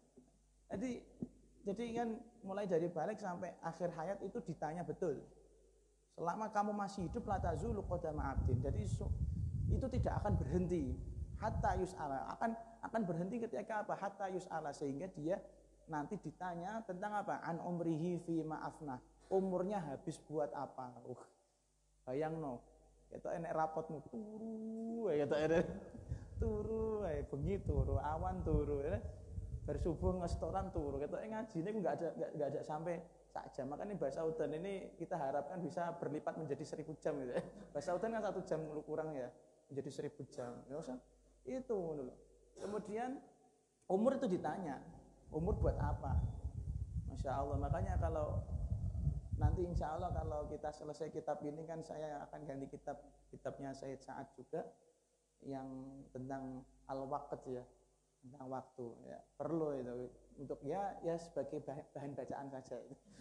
Jadi kan mulai dari balik sampai akhir hayat itu ditanya betul. Selama kamu masih hidup la tazulu qadama 'abdin. Jadi itu tidak akan berhenti hatta yus'ala, akan berhenti ketika apa? Hatta yus'ala, sehingga dia nanti ditanya tentang apa? An umrihi fi ma'afna, umurnya habis buat apa? Bayangno, itu enek rapotmu turu, itu enek turu, bengi turu, awan turu, bersubuh ngestoran turu, itu ngaji ini nggak ada sampai sak jam. Makanya bahasa udan ini kita harapkan bisa berlipat menjadi 1000 jam gitu ya. Bahasa udan kan 1 jam kurang ya, menjadi 1000 jam. Ya usah itu dulu. Kemudian umur itu ditanya, umur buat apa? Masya Allah. Makanya kalau nanti insya Allah kalau kita selesai kitab ini kan saya akan ganti kitabnya Said Sa'ad juga yang tentang al-waqt ya, tentang waktu ya. Perlu itu untuk ya sebagai bahan bacaan saja.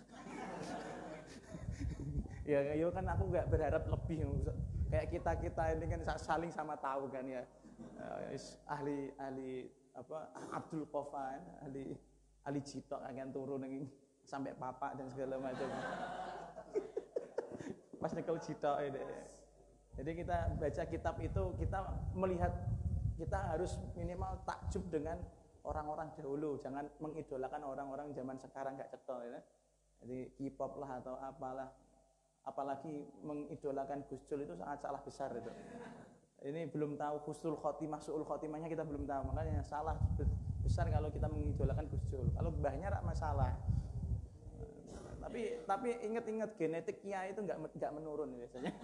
Ya kan aku nggak berharap lebih, kayak kita ini kan saling sama tahu kan ya. ahli apa Abdul Qafa, ahli Jitok akan turun sampai papak dan segala macam. Pas nyekel Jitok ini. Jadi kita baca kitab itu kita melihat, kita harus minimal takjub dengan orang-orang dahulu, jangan mengidolakan orang-orang zaman sekarang nggak cetol ya. Jadi K-pop lah atau apalah, apalagi mengidolakan Gus Dur itu sangat salah besar itu. Ini belum tahu husnul khotimah, su'ul khotimahnya kita belum tahu, makanya salah besar kalau kita mengidolakan Gus Dur. Kalau mbahnya rak masalah. Tapi ingat-ingat genetik kiai itu nggak menurun biasanya.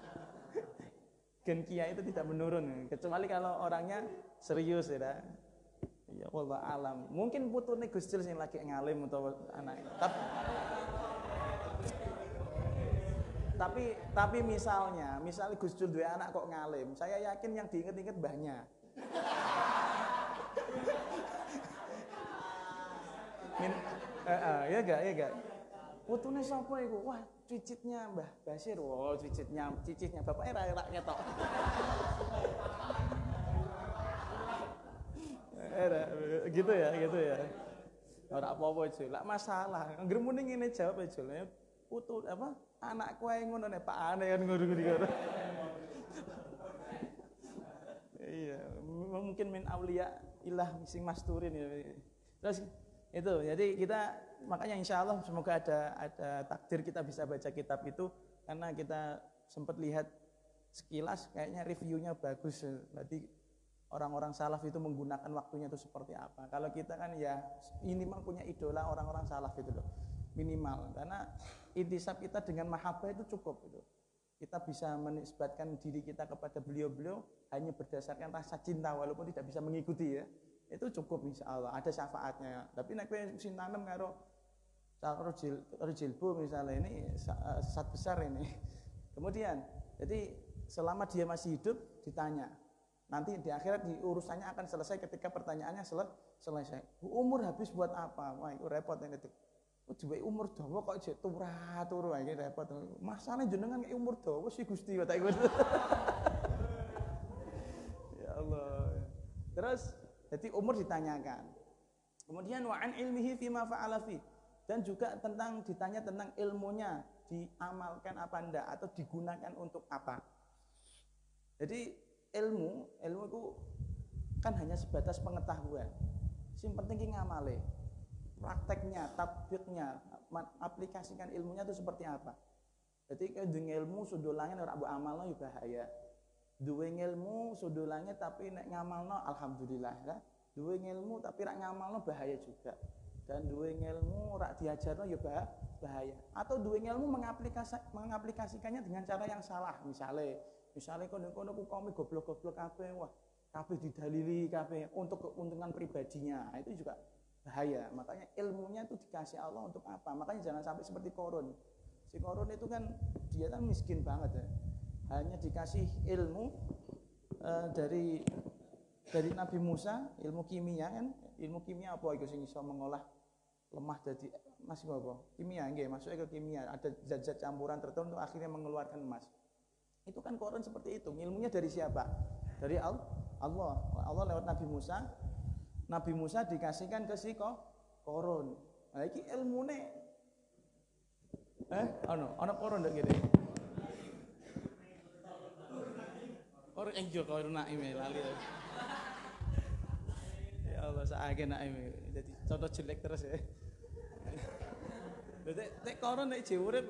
Gen kiai itu tidak menurun, kecuali kalau orangnya serius ya. Ya Allah alam. Mungkin putune Gus Dur sing lagi ngalim atau anak. Tapi misalnya Gus Dur dua anak kok ngalim, saya yakin yang diinget-inget mbahnya. Ya enggak. Putune sapa iku? Wah, cicitnya Mbah Basir. Wow, cicitnya bapaknya ra nyetok. Gitu ya. Ora apa-apa, Jul. Lah masalah. Anggere muni ngene jawab, Jul. Putu apa? Anakku ae ngono nek Pak Ane kan ngono. Iya, mungkin min auliya ilah sing masturin ya. Terus itu, jadi kita makanya insya Allah semoga ada takdir kita bisa baca kitab itu, karena kita sempat lihat sekilas kayaknya reviewnya bagus. Berarti orang-orang salaf itu menggunakan waktunya itu seperti apa. Kalau kita kan ya minimal punya idola orang-orang salaf itu loh, minimal. Karena intisab kita dengan mahabbah itu cukup itu. Kita bisa menisbatkan diri kita kepada beliau-beliau hanya berdasarkan rasa cinta walaupun tidak bisa mengikuti ya. Itu cukup insya Allah, ada syafaatnya. Tapi nek kowe sing tanem karo jilbu misalnya, ini sesat besar ini. Kemudian, jadi selama dia masih hidup ditanya. Nanti di akhirat urusannya akan selesai ketika pertanyaannya selesai. Umur habis buat apa? Wah, itu repot ini. duwe umur dawa kok jek turu ae repot. Masane jenengan kaya umur dawa sih Gusti kok tak. Ya Allah. Terus jadi umur ditanyakan. Kemudian wa an ilmihi fima fa'ala fi. Dan juga ditanya tentang ilmunya, diamalkan apa enggak atau digunakan untuk apa. Jadi ilmu itu kan hanya sebatas pengetahuan. Sing penting ki ngamale. Prakteknya, tatbiknya, aplikasikan ilmunya itu seperti apa. Jadi kalau duwe ilmu sudolange ora mbok amalno ya bahaya. Duwe ilmu sudolange tapi nek ngamalno alhamdulillah ya. Duwe ilmu tapi rak ngamalno bahaya juga. Dan duwe ilmu rak diajarno ya bahaya. Atau duwe ilmu mengaplikasikannya dengan cara yang salah. Misalnya kono ku kaum goblok-goblok kabeh, wah kabeh didalili kabeh untuk keuntungan pribadinya. Nah, itu juga bahaya. Makanya ilmunya itu dikasih Allah untuk apa? Makanya jangan sampai seperti Qarun. Si Qarun itu kan dia kan miskin banget ya. Hanya dikasih ilmu dari Nabi Musa, ilmu kimia kan. Ilmu kimia apa iku sing iso mengolah lemah jadi masih apa? Kimia nggih, masuknya ke kimia. Ada zat-zat campuran tertentu akhirnya mengeluarkan emas. Itu kan Qarun seperti itu. Ilmunya dari siapa? Dari Allah. Allah lewat Nabi Musa. Nabi Musa dikasihkan ke si Qarun. Nah iki ilmune ana Qarun ndak gede. Qarun enjo Qarun naim lali. Ya Allah saake naim. Jadi contoh jelek terus ya. Nek Qarun nek dhewe urip.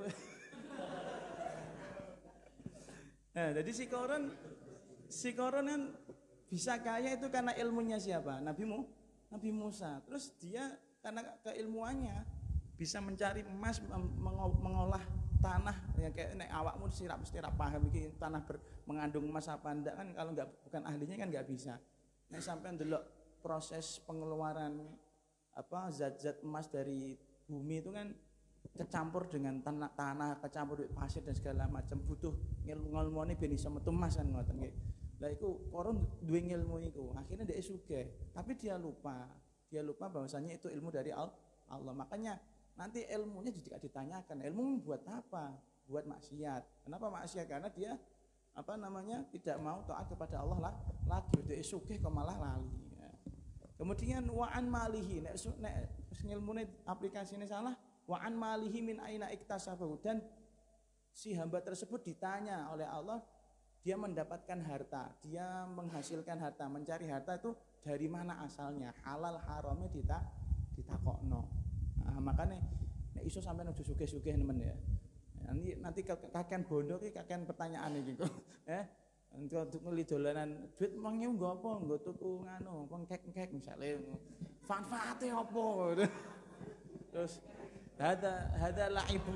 Nah, jadi si Qarun kan bisa kaya itu karena ilmunya siapa? Nabi Musa. Terus dia karena keilmuannya bisa mencari emas, mengolah tanah yang kayak nek awakmu sirap mesti ra paham iki tanah mengandung emas apa ndak kan kalau bukan ahlinya kan enggak bisa. Nek sampean ndelok proses pengeluaran zat-zat emas dari bumi itu kan kecampur dengan tanah, kecampur dengan pasir dan segala macam, butuh ngilmune ben iso metu emas kan ngoten nggih. Lah iku Qarun duwe ilmu iku, akhirnya dia sugih, tapi dia lupa bahwasanya itu ilmu dari Allah. Makanya nanti ilmunya juga ditanyakan, ilmu buat apa? Buat maksiat. Kenapa maksiat? Karena dia tidak mau taat kepada Allah lagi, dia sugih kok malah lali. Kemudian wa'an malihi, nek ilmune aplikasine salah, wa'an malihi min aina iktasabahu, dan si hamba tersebut ditanya oleh Allah, dia mendapatkan harta, dia menghasilkan harta, mencari harta itu dari mana asalnya, halal haramnya ditakokno. Nah, makanya nek iso sampean aja sugih-sugih nemen ya. Nanti kakean bondo ki kakean pertanyaan iki kok. Untuk ngeli dolanan duit mangke nggo apa? Nggo tuku nganu, pengkek misale. Manfaate apa? Terus hada laibu.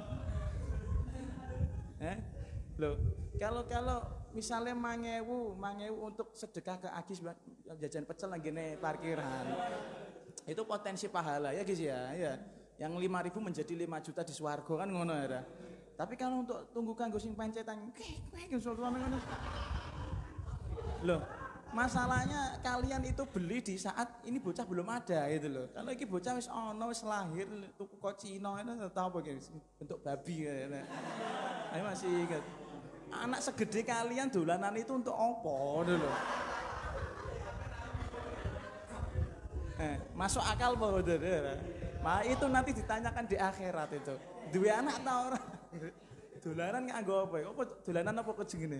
Loh, kalau misalnya 5.000 untuk sedekah ke Agis jajan pecel lagi nih parkiran. Itu potensi pahala ya guys ya. Yang 5.000 menjadi 5 juta di swarga kan ngono ya. Tapi kalau untuk tunggu kanggo sing pancetan ngono. Loh, masalahnya kalian itu beli di saat ini bocah belum ada gitu loh. Kalau iki bocah wis ono wis lahir tuku kok Cina itu tahu apa guys? Bentuk babi kayaknya. Ayo masih ingat. Anak segede kalian dolanan itu untuk apa dulu? Masuk akal apa udah? Nah itu nanti ditanyakan di akhirat itu. Dua anak tau orang dolanan nganggo apa? Apa dolanan apa kejengene?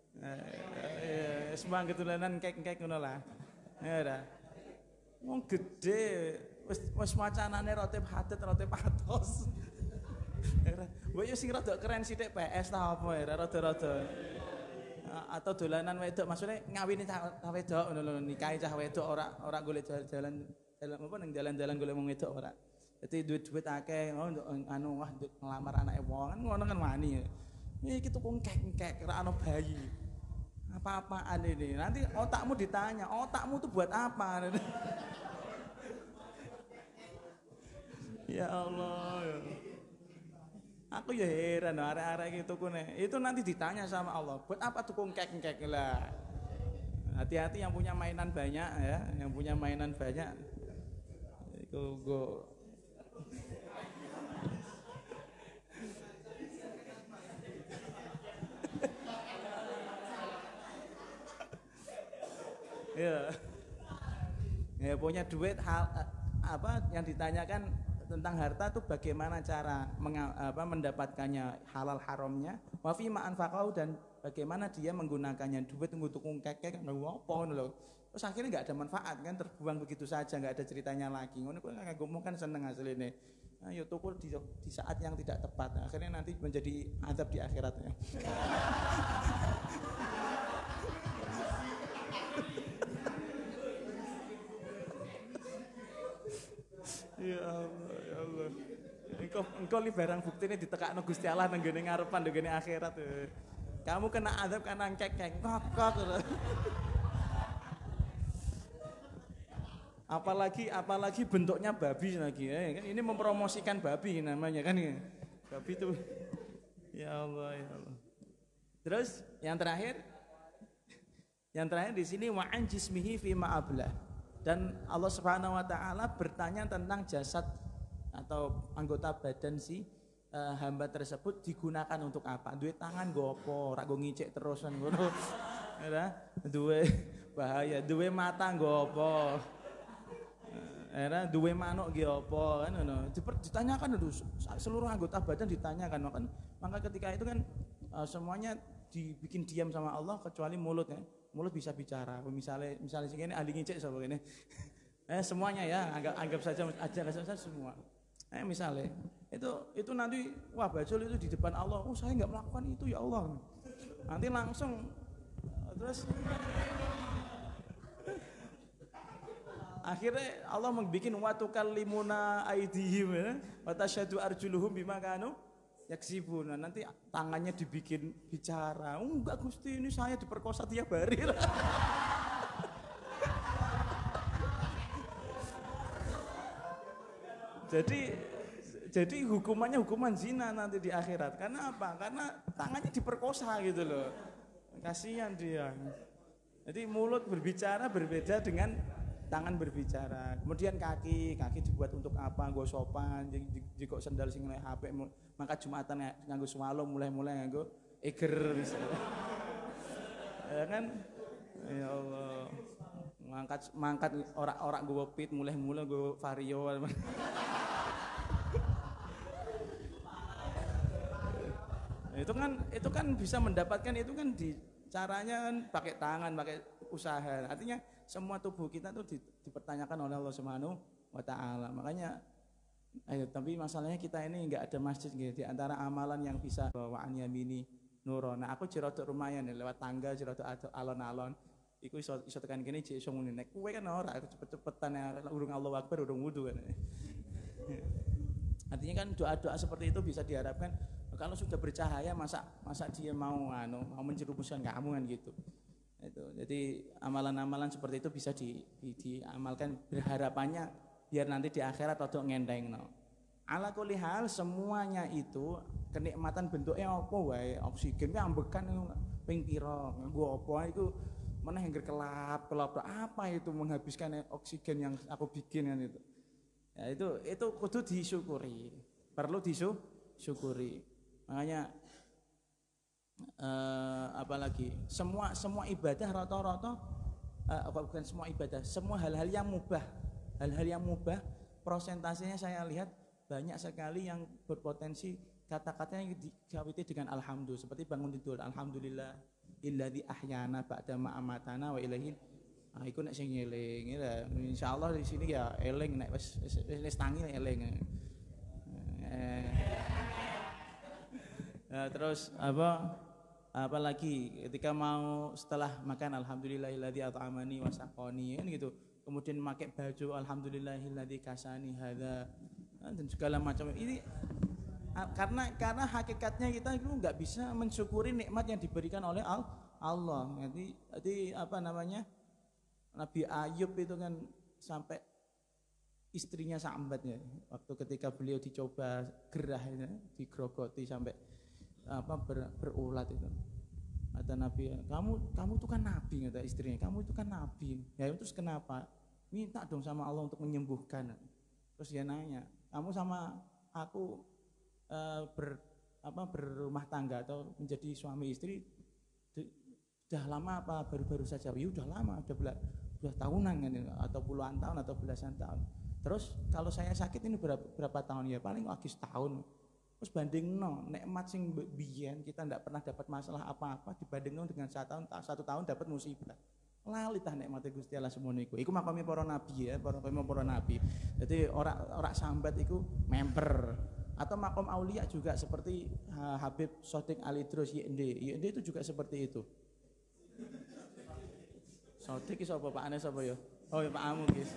Semang dolanan kek-kek ngono lah. Ya ora. Wong gede wis wacanane roti patos. Mbok yo sing rada keren sithik PS ta apa ya rada-rada. Atau dolanan wedok maksudnya ngawini cah wedok ngono lho, nikahi cah wedok ora golek jalan apa ning dalan-dalan golek wong wedok ora. Dadi duit-duit akeh untuk anu wah ngelamar anake wong kan ngono kan wani. Iki tuku kek-kek ora ana bayi. Apa-apaan ini? Nanti otakmu ditanya, otakmu tuh buat apa? Ya Allah. Aku ya heran arek-arek gitu kune. Itu nanti ditanya sama Allah, buat apa tuh kek-kek lah. Hati-hati yang punya mainan banyak ya, yang punya mainan banyak. Iku go Ya. Ya punya duit apa yang ditanyakan tentang harta itu bagaimana cara mendapatkannya, halal haramnya, wa fi ma anfaqau, dan bagaimana dia menggunakannya. Duit untuk kekek nggak apa lho. Terus akhirnya nggak ada manfaat kan, terbuang begitu saja, nggak ada ceritanya lagi. Ngono kuwi ngomong kan seneng asline. Ayo tukul di saat yang tidak tepat. Akhirnya nanti menjadi azab di akhiratnya. Ya Allah, ya Allah. Engkau li barang buktine ditekakno Gusti Allah nang ngene ngarepan nang akhirat. Kamu kena azab karena kekek ngokok. Apalagi bentuknya babi lagi kan, ini mempromosikan babi namanya kan ya. Babi itu. Ya Allah, ya Allah. Terus yang terakhir di sini wa'an jismihi fi ma'ablah. Dan Allah Subhanahu wa taala bertanya tentang jasad atau anggota badan si hamba tersebut digunakan untuk apa? Duwe tangan nggo apa? Ora nggo ngicik terusan ngono. Ya, duwe bahaya, duwe mata nggo apa? Era duwe manuk nggih apa kan ngono. Ditanyakan itu seluruh anggota badan ditanyakan. Maka ketika itu kan semuanya dibikin diam sama Allah kecuali mulut ya. Mulut bisa bicara. Misalnya segini ahli ngicik sapa kene. Semuanya ya, anggap saja semua. Misalnya itu nanti wah bajul itu di depan Allah. Oh, saya enggak melakukan itu ya Allah. Nanti langsung terus akhirnya Allah membuat wa tukallimuna aydihim wa tasyhadu arjuluhum bima kanu yaksibun. Nanti tangannya dibikin bicara. Oh, enggak Gusti, ini saya diperkosa tiap hari. Jadi hukumannya hukuman zina nanti di akhirat. Karena apa? Karena tangannya diperkosa gitu loh. Kasihan dia. Jadi mulut berbicara berbeda dengan tangan berbicara. Kemudian kaki dibuat untuk apa? Nggo sopan, jika sendal sing nek HP mangkat Jumatan nganggo swallow mulai-mulai nganggo eger misalnya. Ya kan? Ya Allah. Mangkat ora nggo pit mulai-mulai nggo vario. Itu kan bisa mendapatkan itu kan di caranya kan pakai tangan, pakai usaha. Artinya semua tubuh kita tuh dipertanyakan oleh Allah Subhanahu wa taala. Makanya tapi masalahnya kita ini enggak ada masjid gitu. Di antara amalan yang bisa bawaan yamini nuro. Nah, aku jirodok lumayan lewat tangga jirodok alon-alon. Iku iso tekan kene jek iso ngene. Nek kowe kan ora cepet-cepetan urung Allahu Akbar urung wudu kan. Artinya kan doa-doa seperti itu bisa diharapkan kalau sudah bercahaya masa dia mau menjerumuskan kamu kan gitu. Itu. Jadi amalan-amalan seperti itu bisa diamalkan, berharapannya biar nanti di akhirat rodok ngendengno. Ala kulli hal semuanya itu kenikmatan bentuknya apa wae, oksigen ki ambekan ping pira, nggo apa iku meneh ngger kelap apa itu menghabiskan oksigen yang aku bikin kan itu. Ya itu kudu disyukuri. Perlu disyukuri. Makanya apalagi semua ibadah rata-rata bukan semua ibadah, semua hal-hal yang mubah prosentasenya saya lihat banyak sekali yang berpotensi kata-katanya diawiti dengan alhamdulillah, seperti bangun tidur alhamdulillah illadzi ahyana ba'da ma amatana wa ilaihi. Iku nek sing eling ya insyaallah di sini ya eling nek wis tangi eling. Terus apa lagi ketika mau setelah makan alhamdulillahilladzi at'amani wa saqani kan gitu. Kemudian pakai baju alhamdulillahilladzi kasani hadza dan segala macam ini karena hakikatnya kita itu enggak bisa mensyukuri nikmat yang diberikan oleh Allah. Jadi apa namanya? Nabi Ayub itu kan sampai istrinya sambat ya waktu ketika beliau dicoba gerah ya, digrogoti sampai berulat itu. Kata Nabi, kamu itu kan nabi, kata istrinya, kamu itu kan nabi. Ya terus kenapa? Minta dong sama Allah untuk menyembuhkan. Terus dia nanya, kamu sama aku berumah tangga atau menjadi suami istri udah lama apa baru-baru saja? Ya udah lama, sudah tahunan kan atau puluhan tahun atau belasan tahun. Terus kalau saya sakit ini berapa tahun ya? Paling lagi setahun. Terus bandingno nikmat sing biyen kita ndak pernah dapat masalah apa-apa dibandingno dengan satu tahun dapat musibah. Lali tah nikmate Gusti Allah semono iku. Iku makame para nabi ya, para nabi. Jadi ora sambat iku member. Atau makom aulia juga seperti Habib Sodik Ali Idrus YND. YND itu juga seperti itu. Sodik iso apa Pak Ane sapa ya? Oh ya Pak Amu guys.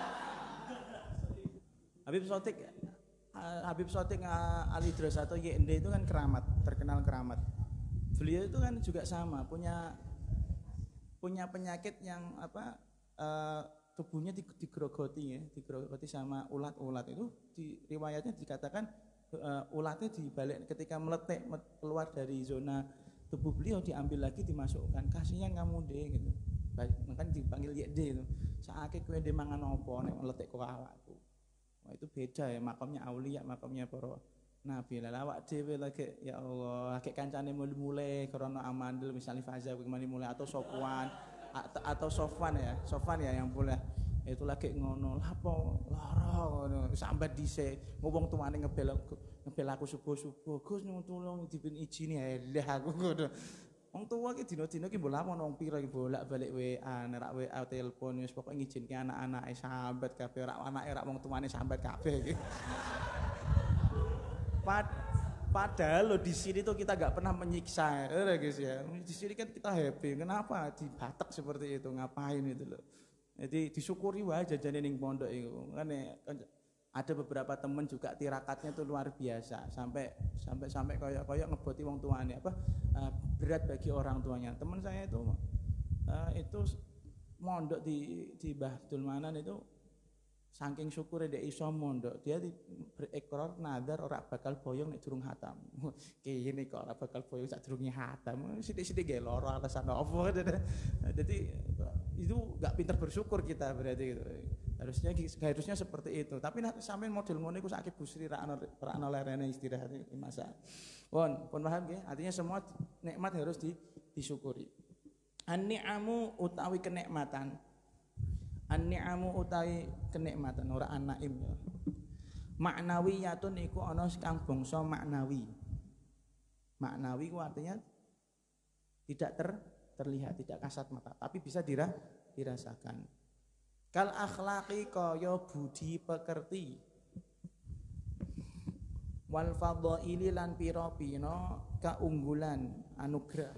Habib Sodik Ali Idrus atau YND itu kan keramat, terkenal keramat. Beliau itu kan juga sama, punya penyakit yang tubuhnya digerogoti ya, digerogoti sama ulat-ulat. Itu di riwayatnya dikatakan ulatnya dibalik ketika meletek keluar dari zona tubuh beliau diambil lagi dimasukkan. Kasihan kamu deh gitu. Makanya dipanggil YD itu. Saake kowe ndek mangan apa nek meletek kok awakku. Wah itu beda ya makamnya aulia, makamnya para nabi. Lah awak dhewe lagi ya Allah, akeh kancane mulai karena amandel misalnya Faza kemana mulai atau Sofwan atau Sofwan ya yang boleh itu lagi ngono lah apa lara ngono sambat dhisik ngomong tuane ngebel aku subuh-subuh Gus nyuwun tulung dipun ijini elah aku ngono. Wong tuwa ki dina-dina ki mbok lamun wong pira ki bolak-balik WA, nek WA telepon wis pokoke ngizinke anak-anake sambat kabeh, ora anake ora wong tuane sambat kabeh iki. Padahal lo di sini tuh kita gak pernah menyiksa, ya guys ya. Di sini kan kita happy. Kenapa dibatak seperti itu? Ngapain itu loh? Jadi disyukuri wae jajane ning pondok itu. Kan ada beberapa temen juga tirakatnya tuh luar biasa sampai koyok ngeboti wong tuane berat bagi orang tuanya. Teman saya itu mondok di Mbah Abdul Manan itu saking syukur dia iso mondok, dia berekrar nadar ora bakal boyong nek durung hatam. Kene kok ora bakal boyong sak durunge hatam. Sithik-sithik ge lara alasan apa. Jadi itu enggak pintar bersyukur kita berarti gitu. Harusnya seperti itu. Tapi sampean model ngono iku sakit busri ra ana lerene istirahat masa. Pun paham nggih? Artinya semua nikmat harus disyukuri. An-ni'amu utawi kenikmatan. An-ni'amu utawi kenikmatan ora an-naim ya. Maknawiyatun iku ana kang bangsa maknawi. Maknawi ku artinya tidak terlihat, tidak kasat mata, tapi bisa dirasakan. Kal akhlaqi kaya budi pekerti. Wal fadhaili lan pira-pira kaunggulan anugerah.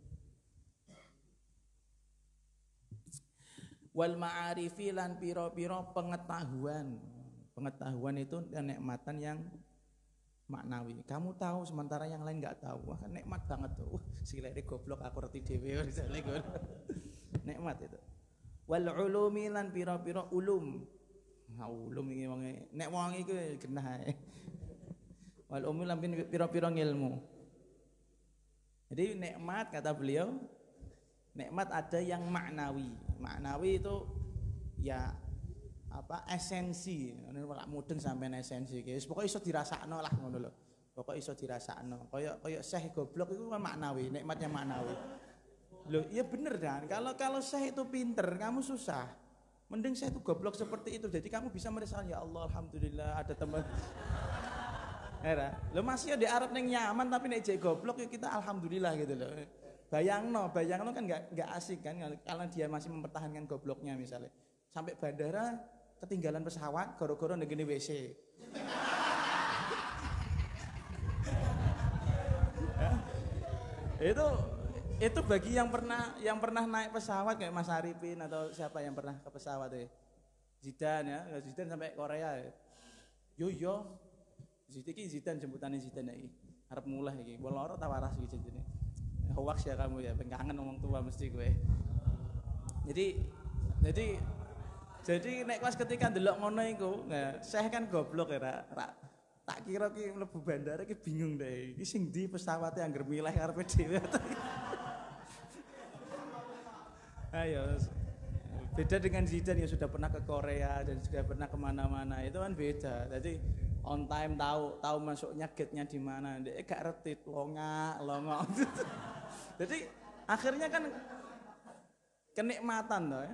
Wal ma'arifi lan pira-pira pengetahuan. Pengetahuan itu kenikmatan yang maknawi. Kamu tahu sementara yang lain enggak tahu. Wah, nikmat banget tuh. Sileke goblok aku ngerti dhewe nikmat itu. Wal ulumi lan pira-pira ulum. Nah, ulum iki wong nek wong iku genah ae. Wal ulumi lan pira-pira ilmu. Jadi nikmat kata beliau nikmat ada yang maknawi. Maknawi itu ya esensi. Ora mudeng sampean esensi iki. Wis pokoke iso dirasakno lah ngono lho. Pokoke iso dirasakno. Kaya Syekh goblok itu kan maknawi, nikmatnya maknawi. Loh, iya bener kan? Kalau Syekh itu pinter, kamu susah. Mending Syekh itu goblok seperti itu. Jadi kamu bisa merasa ya Allah alhamdulillah ada teman. Era. Lo masih di Arab neng nyaman tapi nek jek goblok ya kita alhamdulillah gitu loh. Bayangno kan nggak asik kan kalau dia masih mempertahankan gobloknya misalnya. Sampai bandara ketinggalan pesawat goro-goro ndegene WC. Itu bagi yang pernah naik pesawat kayak Mas Arifin atau siapa yang pernah ke pesawat ya. Zidane sampai Korea ya. Yo. Zidane jemputane Zidane iki. Arep mulai iki. Loro ta waras iki jenenge. Hoax ya kamu ya, pengangen ngomong tua mesti gue. Jadi nek pas ketika ndelok ngono iku, nah, Syekh kan goblok ya, tak kira ki mlebu bandara ki bingung deh. Iki sing ndi pesawate angger milih karepe dhewe. Ayo. Beda dengan Zidane yang sudah pernah ke Korea dan sudah pernah kemana-mana, itu kan beda. Jadi on time tahu masuknya gate-nya di mana. Dia gak retit longok. Jadi akhirnya kan kenikmatan toh ya.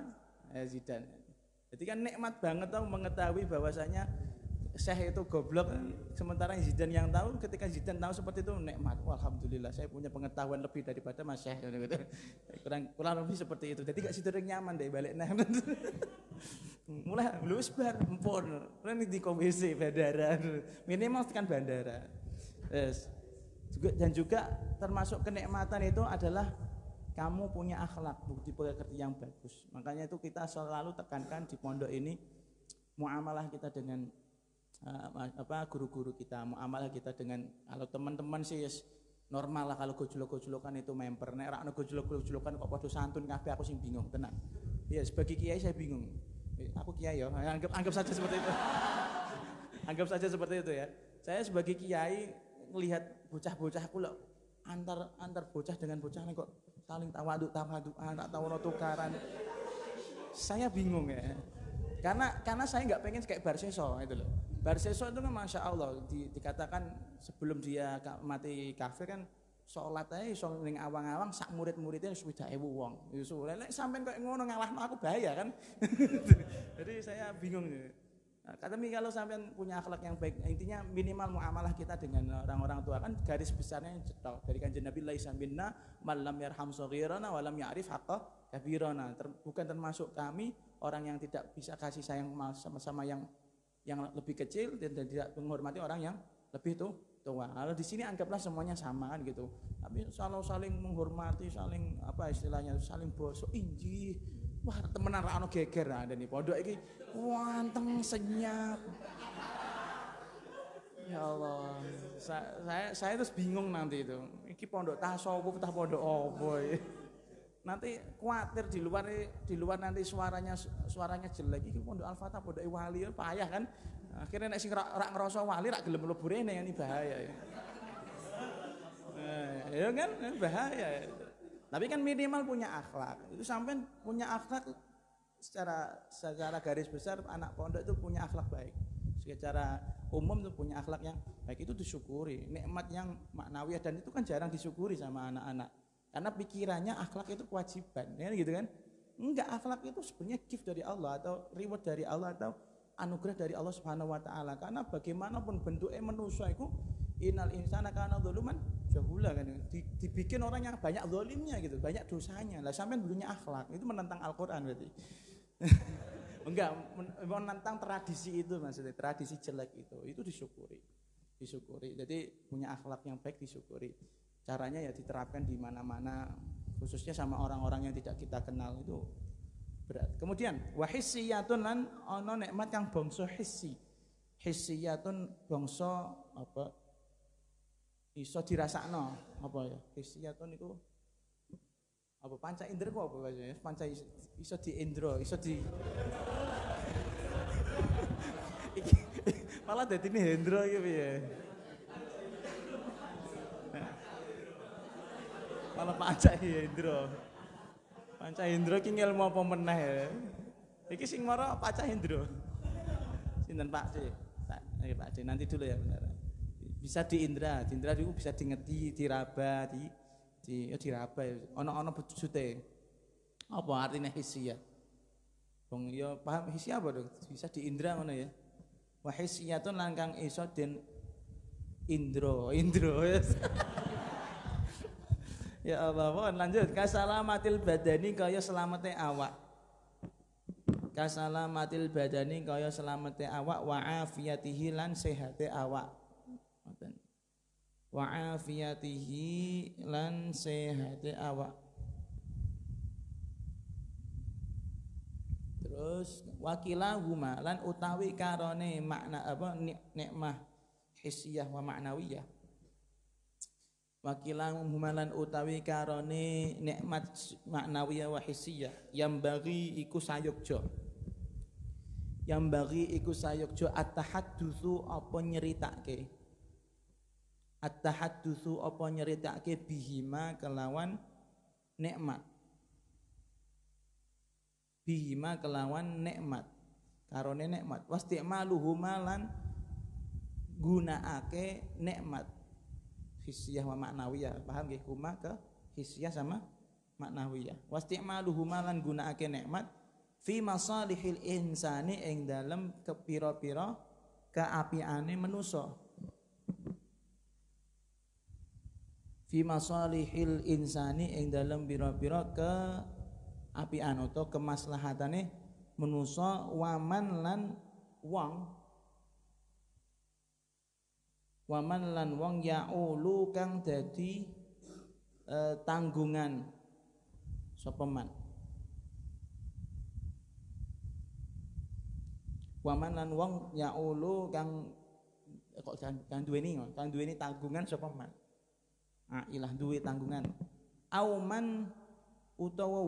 Zidan. Jadi kan nikmat banget tau mengetahui bahwasanya Syekh itu goblok, sementara Zidan yang tahu, ketika Zidan tahu seperti itu nikmat. Alhamdulillah saya punya pengetahuan lebih daripada Mas Syekh gitu. Kurang lebih seperti itu. Jadi gak situ nyaman deh balik nah. Mulai lu bar empon. Ini di komisi bandara. Minimal tekan bandara. Yes. Dan juga termasuk kenikmatan itu adalah kamu punya akhlak, bukti pekerti yang bagus. Makanya itu kita selalu tekankan di pondok ini muamalah kita dengan guru-guru kita, muamalah kita dengan kalau teman-teman sih normal lah, kalau gojlok-gojlokan itu member, nek ra ono gojlok-gojlokan kok padha santun kabeh aku sing bingung tenan. Iya, sebagai kiai saya bingung. Aku kiai ya, anggap saja seperti itu. Anggap saja seperti itu ya. Saya sebagai kiai melihat bocah-bocah aku lho antar bocah dengan bocah kok saling tawaduk-tawadukan, tak tahu tukaran. Saya bingung ya. Karena saya nggak pengen kayak Barseso itu loh. Barseso itu kan masya Allah dikatakan sebelum dia mati kafir kan sholat aja iso ning awang-awang sak murid-muridnya sudah 1.000 wong. Iso lek sampean kok ngono ngalahno aku bahaya kan. Jadi saya bingung. Tapi kalau sampean punya akhlak yang baik, intinya minimal muamalah kita dengan orang-orang tua kan garis besarnya yang cetok dari kanjeng Nabi laisa minna man lam yarham shaghirana wa lam ya'rif haqqa kabirana. Bukan termasuk kami orang yang tidak bisa kasih sayang sama-sama yang lebih kecil dan tidak menghormati orang yang lebih tua. Kalau di sini anggaplah semuanya sama kan gitu. Tapi kalau saling menghormati, saling apa istilahnya, saling bosok inji. Wah, temenan ra ono geger ada nih pondok iki. Wanteng senyap. Ya Allah. Saya terus bingung nanti itu. Iki pondok tasawuf tah pondok opo iki. Nanti khawatir di luar nanti suaranya jelek. Iki pondok Al-Fatah pondok wali payah kan. Akhirnya nek sing rak ngrasa wali rak gelem mlebu rene ini bahaya ya. Ya kan bahaya. Tapi kan minimal punya akhlak. Itu sampai punya akhlak secara garis besar anak pondok itu punya akhlak baik. Secara umum itu punya akhlak yang baik itu disyukuri. Nikmat yang maknawiyah dan itu kan jarang disyukuri sama anak-anak. Karena pikirannya akhlak itu kewajiban, ya gitu kan? Enggak, akhlak itu sebenarnya gift dari Allah atau reward dari Allah atau anugerah dari Allah Subhanahu wa taala. Karena bagaimanapun bentuknya manusia itu innal insana kana dzaluman jahula kan. Dibikin orang yang banyak zalimnya gitu, banyak dosanya. Lah sampean dulunya akhlak, itu menentang Al-Qur'an berarti. Enggak, menentang tradisi itu maksudnya, tradisi jelek itu disyukuri. Jadi punya akhlak yang baik disyukuri. Caranya ya diterapkan di mana-mana, khususnya sama orang-orang yang tidak kita kenal itu berat. Kemudian wahissiyatun lan ana nikmat yang bangsa hissi. Hissiyatun bangsa apa? Iso dirasakno apa ya? Hissiyatun iku apa panca indra ku apa bahasanya? Panca iso diindra, iso di malah dadi hendra iki piye? Malah panca hendra. Panca hendra ki ilmu apa meneh ya? Iki sing mara panca hendra. Sinten Pak C? Pak C nanti dulu ya benar. Bisa diindra itu bisa dingeti, diraba, diraba. Ono bujute. Apa artinya hisia? Wong ya paham hisia apa dong? Bisa diindra ngono ya. Wa hisiyatun langkang iso den indra. Ya Allah, mohon lanjut. Kasalamatil badani kaya selamete awak. Kasalamatil badani kaya selamete awak wa afiyatihi lan sehate awak. Ngoten. Wa afiyatihi lan sehate awak. Terus wakilahuma lan utawi karone makna apa nikmah hissiyah wa ma'nawiyah. Wakilahuma lan utawi karone nikmat maknawiyah wa hissiyah yang bagi iku sayukja. Yang bagi iku sayukja at-tahaddutsu apa nyeritake. At-tahaddutsu apa nyeritake bihima kelawan nikmat. Bihima kelawan nikmat. Karone nikmat. Wasti'maluhuma lan gunaake nikmat. Hissiyah wa ma'nawiyah. Paham nggih? Huma ke hissiyah sama ma'nawiyah. Wasti'maluhuma lan gunaake nikmat fi masalihil insani ing dalem kepira-pira kaapiane manusa. Fi masalihil insani ing dalem pira-pira keapian utawa kemaslahatane manusa waman lan wong yaulu kang dadi tanggungan sapa man. Waman lan wong yaulu kang duweni tanggungan sapa man. Ilah duwe tanggungan. Auman utawa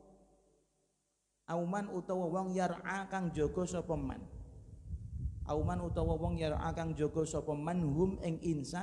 wong yar'a kang jaga sapa man. Auman utawa wong yar'a kang jaga sapa man hum ing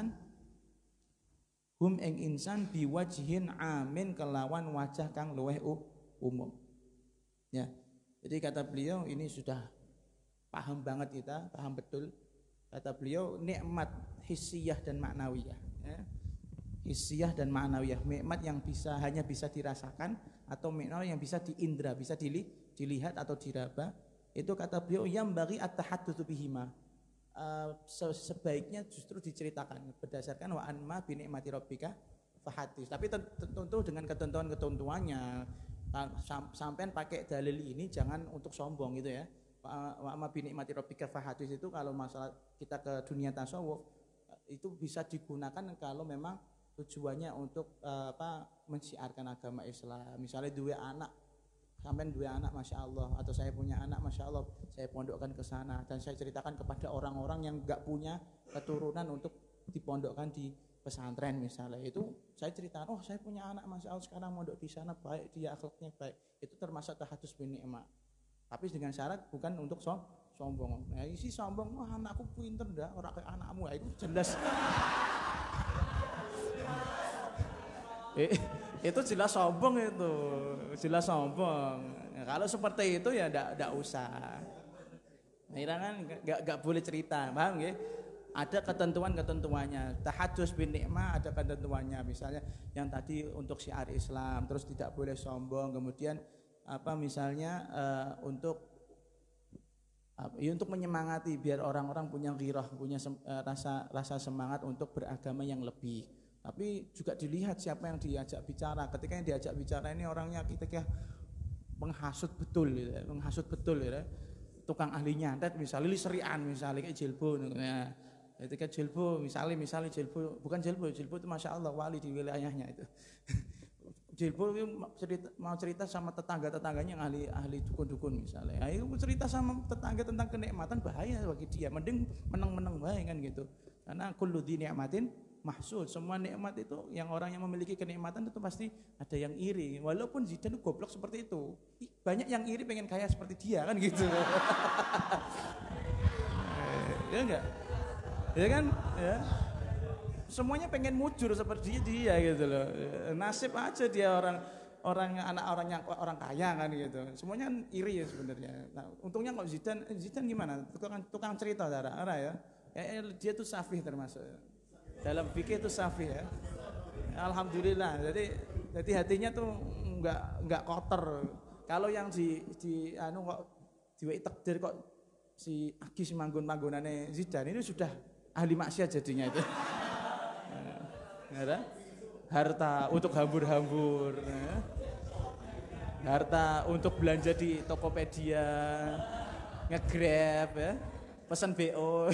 insan biwajhin amin kelawan wajah kang luweh umum. Ya. Jadi kata beliau ini sudah paham banget kita, paham betul. Kata beliau nikmat hissiyah dan ma'nawiyah, ya. Hissiyah dan ma'nawiyah, nikmat yang hanya bisa dirasakan atau nikmat yang bisa diindra, bisa dilihat atau diraba. Itu kata beliau yang bagi at-tahaddutsu bihima. Sebaiknya justru diceritakan berdasarkan wa anma bi ni'mati rabbika fahadits. Tapi tentu dengan ketentuan-ketentuannya. Sampean pakai dalil ini jangan untuk sombong gitu ya. Wa amma bi ni'mati rabbika fahadits itu kalau masalah kita ke dunia tasawuf itu bisa digunakan kalau memang tujuannya untuk mensiarkan agama Islam. Misalnya dua anak, sampai dua anak Masya Allah, atau saya punya anak Masya Allah, saya pondokkan ke sana dan saya ceritakan kepada orang-orang yang enggak punya keturunan untuk dipondokkan di pesantren misalnya. Itu saya ceritakan, oh saya punya anak Masya Allah sekarang mondok di sana, baik dia, akhlaknya baik. Itu termasuk tahadus bin ni'mah. Tapi dengan syarat bukan untuk sombong. Nah, isi sombong, wah anakku pinter dah, orang kayak anakmu, itu jelas. Itu jelas sombong itu, jelas sombong. Nah, kalau seperti itu ya enggak usah. Nah, kan enggak boleh cerita, paham nggih? Ada ketentuan-ketentuannya. Tahadus bin ni'mah ada ketentuannya. Misalnya yang tadi untuk syiar Islam, terus tidak boleh sombong. Kemudian misalnya untuk menyemangati biar orang-orang punya ghirah, punya rasa semangat untuk beragama yang lebih. Tapi juga dilihat siapa yang diajak bicara. Ketika yang diajak bicara ini orangnya ketika menghasut betul gitu. Tukang ahli nyantet misalnya liserian misalnya kayak jilbo ya. Ketika jilbo misalnya jilbo, bukan jilbo itu Masya Allah wali di wilayahnya itu. Jilbo mau cerita sama tetangga-tetangganya yang ahli dukun-dukun misalnya. Ayo cerita sama tetangga tentang kenikmatan, bahaya bagi dia. Mending menang-menang baik kan gitu. Karena kullu dzi ni'matin mahsud, semua nikmat itu yang orang yang memiliki kenikmatan itu pasti ada yang iri. Walaupun Zidane goblok seperti itu, banyak yang iri pengen kaya seperti dia kan gitu. Ya enggak? Ya kan? Ya. Semuanya pengen mujur seperti dia gitu loh. Nasib aja dia orang kaya kan gitu. Semuanya kan iri ya sebenarnya. Nah, untungnya kok Zidane gimana? Tukang cerita darah ya. Dia tuh safih termasuk. Dalam fikih itu safih ya. Alhamdulillah. Jadi hatinya tuh enggak kotor. Kalau yang kok diweki takdir kok si Agis manggon-manggonane Zidane ini sudah ahli maksiat jadinya itu. Ya, harta untuk hambur-hambur. Ya. Harta untuk belanja di Tokopedia, nge-Grab ya. Pesan BO.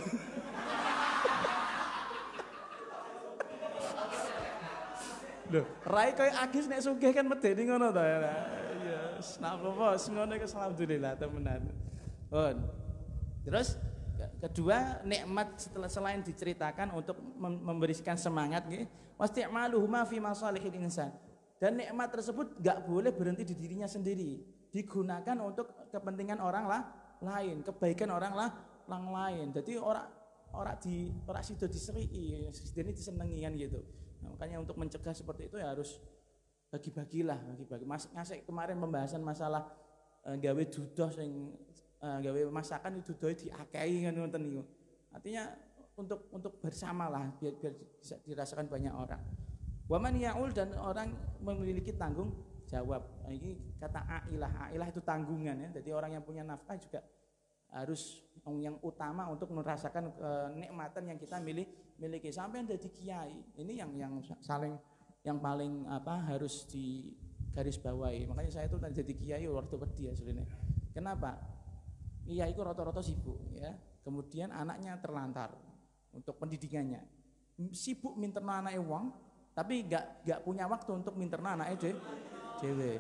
Loh, rai koyo Agis nek sugih kan medeni ngono ta ya. Iya, napa bos ngono iku alhamdulillah temenan. Terus kedua, nikmat selain diceritakan untuk memberikan semangat nggih, wasti'maluhuma fi masalihil insan. Dan nikmat tersebut enggak boleh berhenti di dirinya sendiri, digunakan untuk kepentingan orang lain, kebaikan orang lain. Jadi orang sido diseriki, ini disenengi kan gitu. Nah, makanya untuk mencegah seperti itu ya harus bagi-bagi. Ngasih kemarin pembahasan masalah gawe dudoh sing gawe masakan itu dudohe diakehi kan ngoten niku. Artinya untuk bersamalah biar bisa dirasakan banyak orang. Waman yaul dan orang memiliki tanggung jawab. Ini kata ailah itu tanggungan ya. Jadi orang yang punya nafkah juga harus yang utama untuk merasakan kenikmatan yang kita miliki. Sampai jadi kiai. Ini yang paling harus di garis bawahi. Makanya saya itu jadi kiai waktu wedi ya sebenarnya. Kenapa? Kiai itu rata-rata sibuk ya. Kemudian anaknya terlantar untuk pendidikannya. Sibuk minterno anake wong, tapi enggak punya waktu untuk minterno anake dhewe.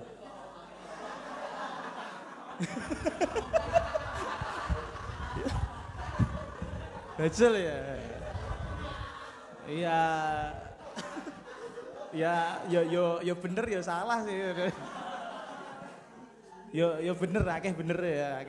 Betul ya. Iya. Ya bener ya salah sih. Yo bener akeh bener ya.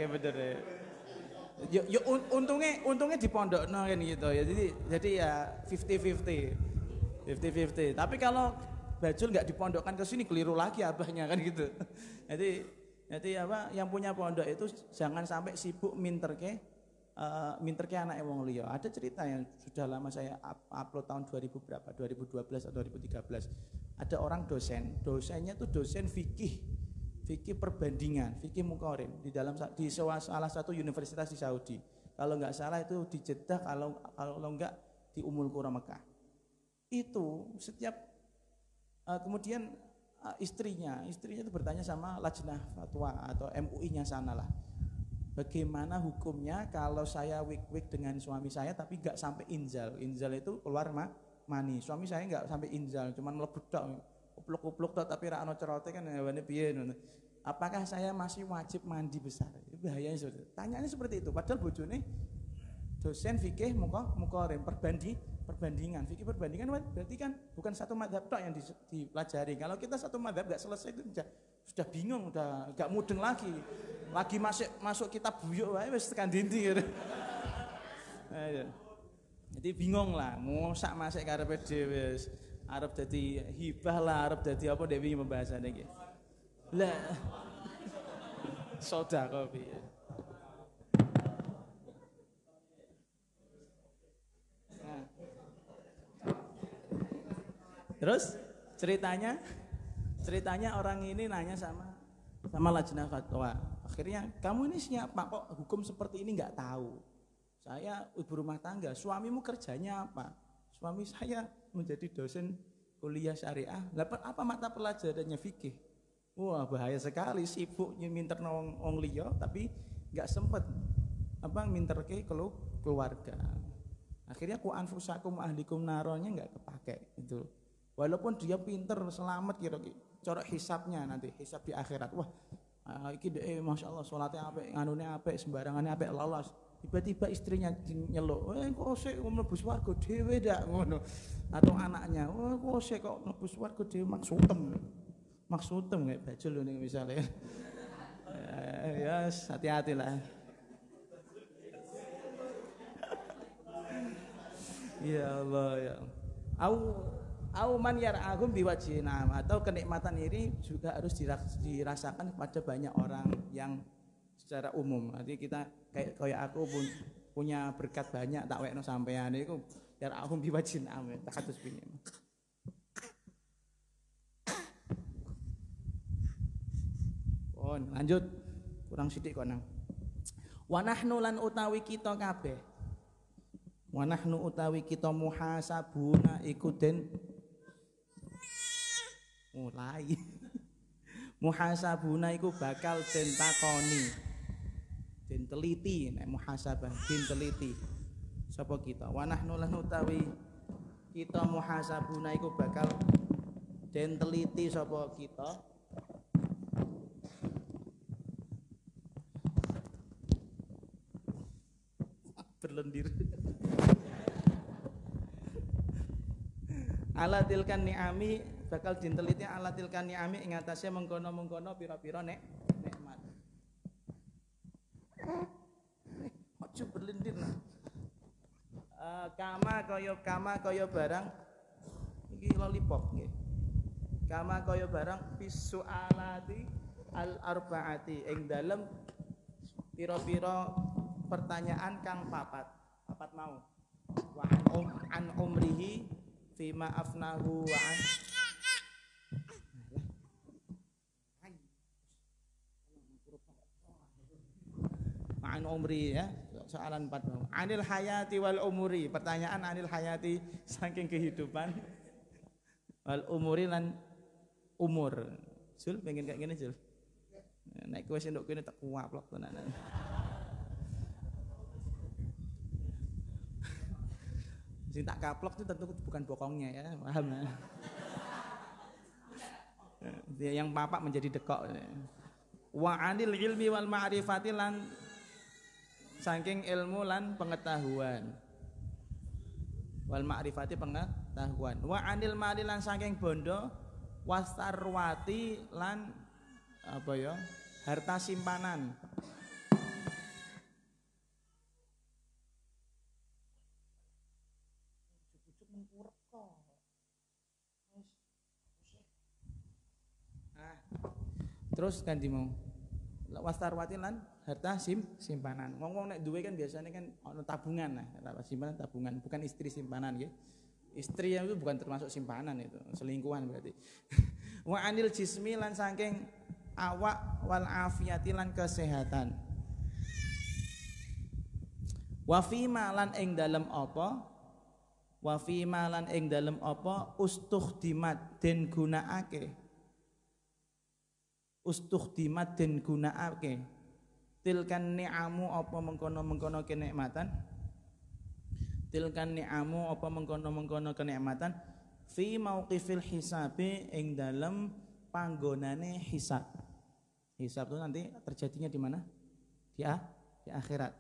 Yo untungnya di pondokno kan gitu ya. Jadi ya 50-50. Tapi kalau Bajul nggak dipondokkan ke sini keliru lagi abahnya kan gitu. Jadi yang punya pondok itu jangan sampai sibuk minterke anaknya wong liya. Ada cerita yang sudah lama saya upload tahun 2012 atau 2013. Ada orang dosennya tuh dosen fikih perbandingan, fikih muqarin di salah satu universitas di Saudi. Kalau nggak salah itu di Jeddah, kalau nggak di Ummul Qura Mekah. Itu setiap kemudian istrinya itu bertanya sama Lajnah Fatwa atau MUI-nya sana lah. Bagaimana hukumnya kalau saya wik dengan suami saya tapi nggak sampai inzal? Inzal itu keluar mani. Suami saya nggak sampai inzal, cuman mlebu tok, kupluk tok tapi ra ono cerote kan hawane piye ngono. Apakah saya masih wajib mandi besar? Bahayanya seperti itu. Tanyanya seperti itu. Padahal bojone dosen fikih muqarin perbandingan. Fikih perbandingan berarti kan bukan satu mazhab tok yang dipelajari. Kalau kita satu mazhab enggak selesai itu sudah bingung, udah enggak mudeng lagi. Lagi masuk kitab buyuk wae wis tekan dindi gitu. Jadi bingung lah, mosak masuk karepe dhewe wis arep dadi hibah lah, arep dadi apa dewi pembahasan iki. Lah sedekah piye? Terus ceritanya orang ini nanya sama Lajnah Fatwa. Akhirnya, kamu ini siapa kok hukum seperti ini nggak tahu? Saya ibu rumah tangga. Suamimu kerjanya apa? Suami saya menjadi dosen kuliah syariah. Apa mata pelajarannya fikih? Wah, bahaya sekali, sibuk minter wong liya tapi nggak sempet minterke keluarga. Akhirnya ku anfusakum ahlikum naronya nggak kepake itu. Walaupun dia pinter selamat kira-kira corok hisabnya nanti hisab di akhirat. Wah, iki Masya Allah sholatnya apik, nganune apik, sembarangannya apik, lolos. Tiba-tiba istrinya nyeluk, kok sik mlebu swarga dhewe ndak ngono. Atau anaknya, kok sik kok mlebu swarga dhewe maksudem kayak Bajul nih misalnya. Ya hati-hati lah. Ya Allah ya. Au man yar'ahum biwajhinam, atau kenikmatan ini juga harus dirasakan kepada banyak orang yang secara umum. Nanti kita kayak aku pun punya berkat banyak tak wekno sampean iku yar'ahum biwajhinam tak kados piye. Lanjut kurang sithik kok nang. Wa nahnu lan utawi kita kabeh. Wa nahnu utawi kita muhasabuna iku den mulai. Muhasabuna iku bakal den takoni. Den teliti nek muhasabah den teliti. Sapa kita? Wa nahnu lan utawi kita muhasabuna iku bakal den teliti sapa kita. Berlendir. Ala tilkan ni'ami bakal dinteliti ala tilkan ni'ami ing atase mengkono-mengkono pira-pira nikmat. Ojo berlendir nah. Kama kaya barang iki lollipop nggih. Kama kaya barang pisualati al arbaati ing dalem pira-pira pertanyaan kang papat mau wa an umrihi fima afnahu wa an Ma'an umri ya. Soalan 4. Anil hayati wal umuri. Pertanyaan anil hayati saking kehidupan wal umuri lan umur. Jul pengen kayak gini Jul. Nek kowe sendok kene tak kuaplok tenan. Sing tak kaplok itu tentu bukan bokongnya ya, paham ya. Yang papak menjadi dekok. Wa anil ilmi wal ma'rifati lan saking ilmu lan pengetahuan. Wal ma'rifati pengetahuan. Wa anil mali lan saking bondo wasarwati lan apa ya? Harta simpanan. Terus kan dimau wastarwati lan harta simpanan. Ngomong nek duwe kan biasanya kan ono tabungan nah, simpanan tabungan, bukan istri simpanan nggih. Istri itu bukan termasuk simpanan itu, selingkuhan berarti. Wa anil jismi lan saking awak wal afiyati lan kesehatan. Wa fi malan ing dalem apa? Wa fi malan ing dalem apa ustukhdimat den gunakake. Ustukhdimat den gunakake. Tilkan ni'amu apa mengkono-mengkono kenikmatan. Tilkan ni'amu apa mengkono-mengkono kenikmatan fi mauqifil hisabi ing dalem panggonane hisab. Hisab itu nanti terjadinya di mana? Di akhirat.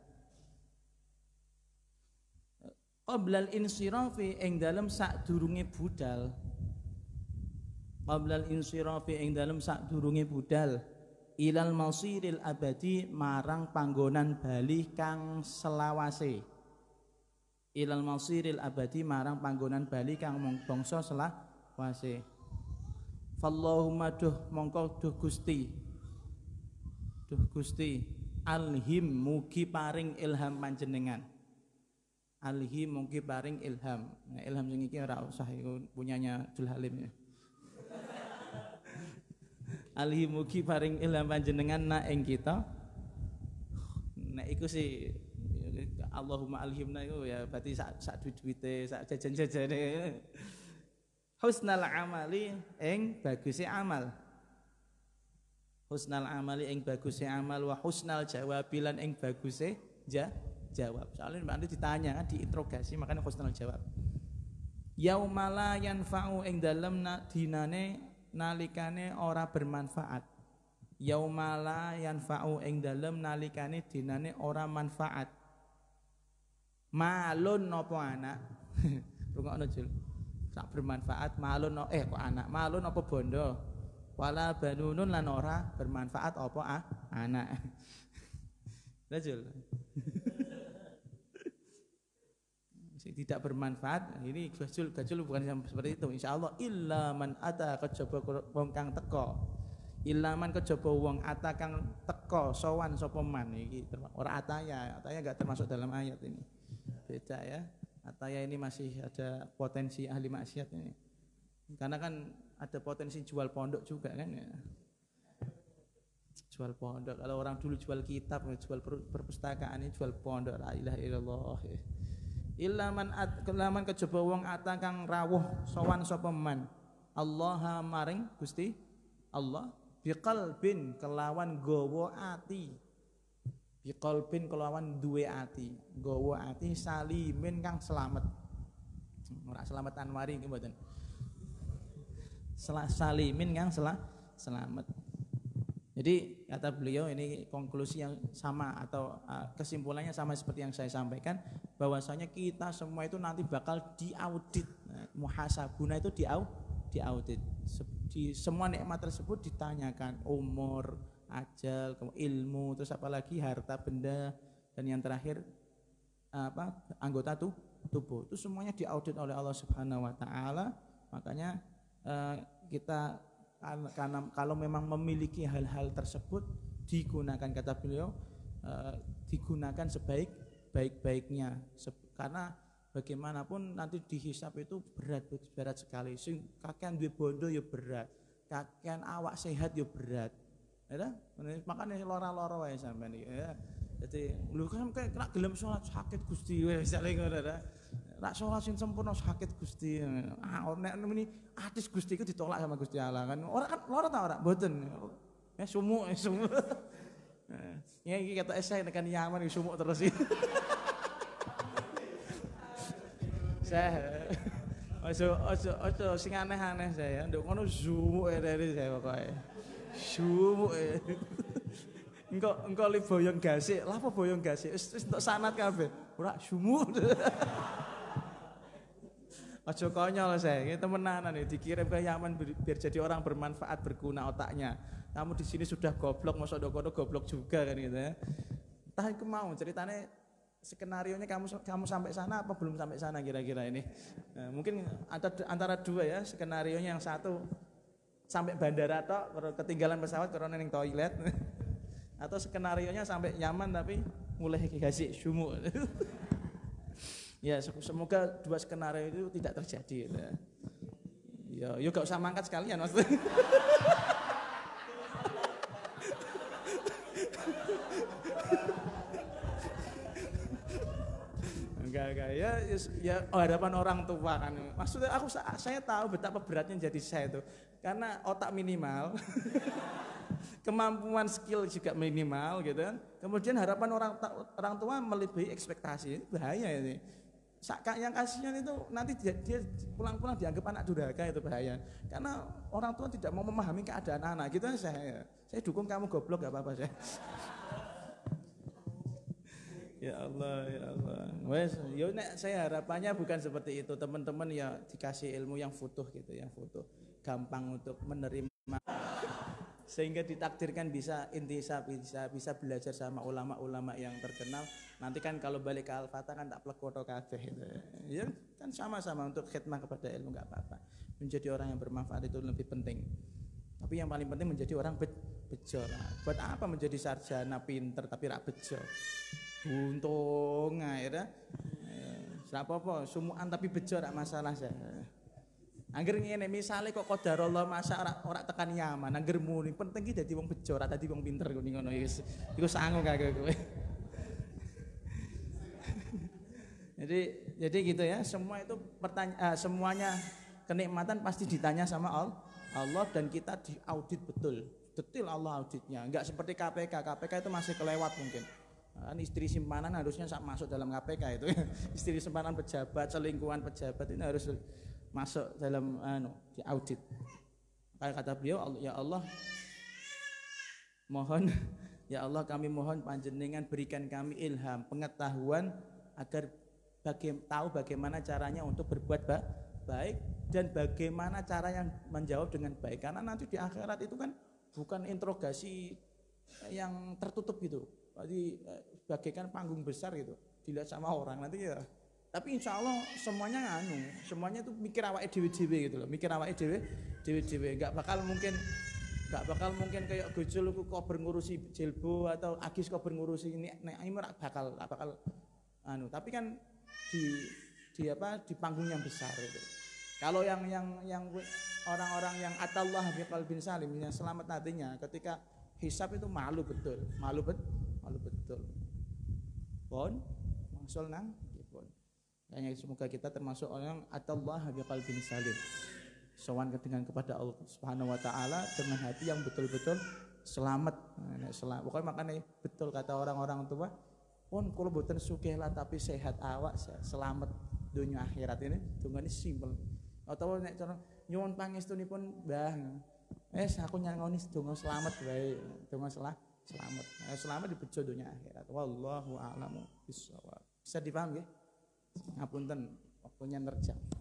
Qablal insirafi ing dalem sadurunge budal. Qablal insirafi ing dalem sadurunge budal ilal masiril abadi marang panggonan bali kang selawase. Ilal masiril abadi marang panggonan bali kang bangsa selawase. Fallahumma duh mongko duh Gusti alhim mugi paring ilham panjenengan. Alhim mugi paring ilham. Nah, ilham sing iki ora usah iku punyanya Abdul Halim ya. Alhim mugi paring ilham panjenengan na ing kita. Nek iku sih Allahumma alhimna itu ya berarti sak duit-duite, sak jajan-jajane. Husnal amali ing baguse amal. Husnal amali ing baguse amal wa husnal jawabilan ing baguse jawab. Soalnya nanti ditanya kan diinterogasi makanya husnal jawab. Yaumala yanfa'u ing dalem dinane nalikane ora bermanfaat. Yaumala yanfa'u ing dalem nalikane dinane ora manfaat. Malun napa anak? Rungokno Jul. Sak bermanfaat malun kok anak. Malun apa bondo? Wala banunun lan ora bermanfaat apa anak. Jul. Tidak bermanfaat ini gajul bukan seperti itu insyaallah illa man ata kejaba wong kang teka illa man kejaba wong ata kang teka sowan sapa man iki ora ataya enggak termasuk dalam ayat ini beda ya ataya ini masih ada potensi ahli maksiat ini karena kan ada potensi jual pondok juga kan ya jual pondok kalau orang dulu jual kitab jual perpustakaan ini jual pondok la ilaha illallah Ilaman kejaba wong ata kang rawuh sowan sapa man Allah maring Gusti Allah biqalbin kelawan gawa ati biqalbin kelawan duwe ati gawa ati salimin kang selamat ora selamat anwari nggih mboten salimin kang selamat. Jadi kata beliau ini konklusi yang sama atau kesimpulannya sama seperti yang saya sampaikan bahwasanya kita semua itu nanti bakal diaudit. Muhasabuna itu diaudit. Di semua nikmat tersebut ditanyakan umur, ajal, ilmu, terus apalagi harta benda dan yang terakhir anggota tubuh. Itu semuanya diaudit oleh Allah Subhanahu wa taala. Makanya kita karena kalau memang memiliki hal-hal tersebut digunakan kata beliau digunakan sebaik-baiknya karena bagaimanapun nanti dihisap itu berat sekali sing kakean duwe bondo ya berat kakean awak sehat ya berat ya makanya loro-loro wae sampean ya Jadi lho kan nek gelem salat sakit Gusti wis jare ngono ta. Nek salat sing sempurna sakit Gusti. Nek muni atis Gusti iku ditolak sama Gusti Allah kan. Ora kan lara ta ora? Mboten. Ya sumuk. Ya iki kata saya tekan Yaman sumuk terus iki. Saya ojo sing aneh-aneh saya. Nduk ngono sumuk dari saya pokoke. Sumuk. Engko li boyong gasik. Lah apa boyong gasik? Wis entuk sanad kabeh. Ora sumuk. Aja konyol saya, ini temenanan nih dikirim ke Yaman biar jadi orang bermanfaat berguna otaknya. Kamu di sini sudah goblok, masa dokono goblok juga kan gitu ya. Entah itu mau ceritanya skenarionya kamu sampai sana apa belum sampai sana kira-kira ini. Nah, mungkin antara dua ya skenarionya yang satu sampai bandara tok ketinggalan pesawat karena ning toilet. Atau skenarionya sampai Yaman tapi mulai gasik sumuk. Ya semoga dua skenario itu tidak terjadi. Ya, yuk gak usah mangkat sekalian maksudnya. Enggak ya hadapan orang tua kan. Maksudnya saya tahu betapa beratnya jadi saya itu karena otak minimal. Kemampuan skill juga minimal gitu kan. Kemudian harapan orang tua melebihi ekspektasi. Ini bahaya ini. Yang kasihan itu nanti dia pulang-pulang dianggap anak durhaka, itu bahaya. Karena orang tua tidak mau memahami keadaan anak. Gitu saya dukung kamu goblok gak apa-apa saya. Ya Allah. Wes, yo nek saya harapannya bukan seperti itu. Teman-teman ya dikasih ilmu yang futuh gitu, yang futuh. Gampang untuk menerima. Sehingga ditakdirkan bisa intisab, bisa belajar sama ulama-ulama yang terkenal. Nanti kan kalau balik ke Al-Fatah kan tak plekoto kabeh gitu. Ya kan sama-sama untuk khidmah kepada ilmu enggak apa-apa. Menjadi orang yang bermanfaat itu lebih penting. Tapi yang paling penting menjadi orang bejo. Buat apa menjadi sarjana pinter tapi rak bejo? Untung akhirnya ora apa-apa, sumukan tapi bejo rak masalah saya. Angger ngene misale kok qadarullah masa ora tekan Yaman, angger muni penting ki dadi wong bejo ora dadi wong pinter ngono iku sangu kagak kowe. Jadi gitu ya, semua itu semuanya kenikmatan pasti ditanya sama Allah dan kita diaudit betul. Detail Allah auditnya, enggak seperti KPK. KPK itu masih kelewat mungkin. Kan istri simpanan harusnya masuk dalam KPK itu. Istri simpanan pejabat, selingkuhan pejabat ini harus masuk dalam diaudit. Kayak kata beliau, ya Allah mohon, ya Allah kami mohon panjenengan berikan kami ilham, pengetahuan agar tahu bagaimana caranya untuk berbuat baik dan bagaimana cara yang menjawab dengan baik. Karena nanti di akhirat itu kan bukan interogasi yang tertutup gitu. Jadi bagaikan panggung besar gitu, dilihat sama orang nanti ya. Tapi insya Allah semuanya semuanya itu mikir awake dhewe-dhewe gitu loh, mikir awake dhewe-dhewe. Gak bakal mungkin kayak Gojol kok ngurusi Jelbo atau Agis kok ngurusi ini bakal tapi kan di panggung yang besar itu. Kalau yang orang-orang yang atallah biqalbin salim yang selamat hatinya ketika hisab itu malu betul. Pon mangsul nang pon. Hanya semoga kita termasuk orang atallah biqalbin salim. Sowan kepada Allah Subhanahu wa taala dengan hati yang betul-betul selamat. Pokoknya makanya betul kata orang-orang tua, pun kalau boten sugih lah tapi sehat awak, selamat dunia akhirat ini dungane simpel. Atau nek cara nyuwun pangestunipun Mbah. Aku nyangoni donga selamat wae, donga selamat. Selamat di bejo dunia akhirat. Wallahu a'lamu bissawab. Bisa dipaham nggih? Ngapunten waktunya nerjang.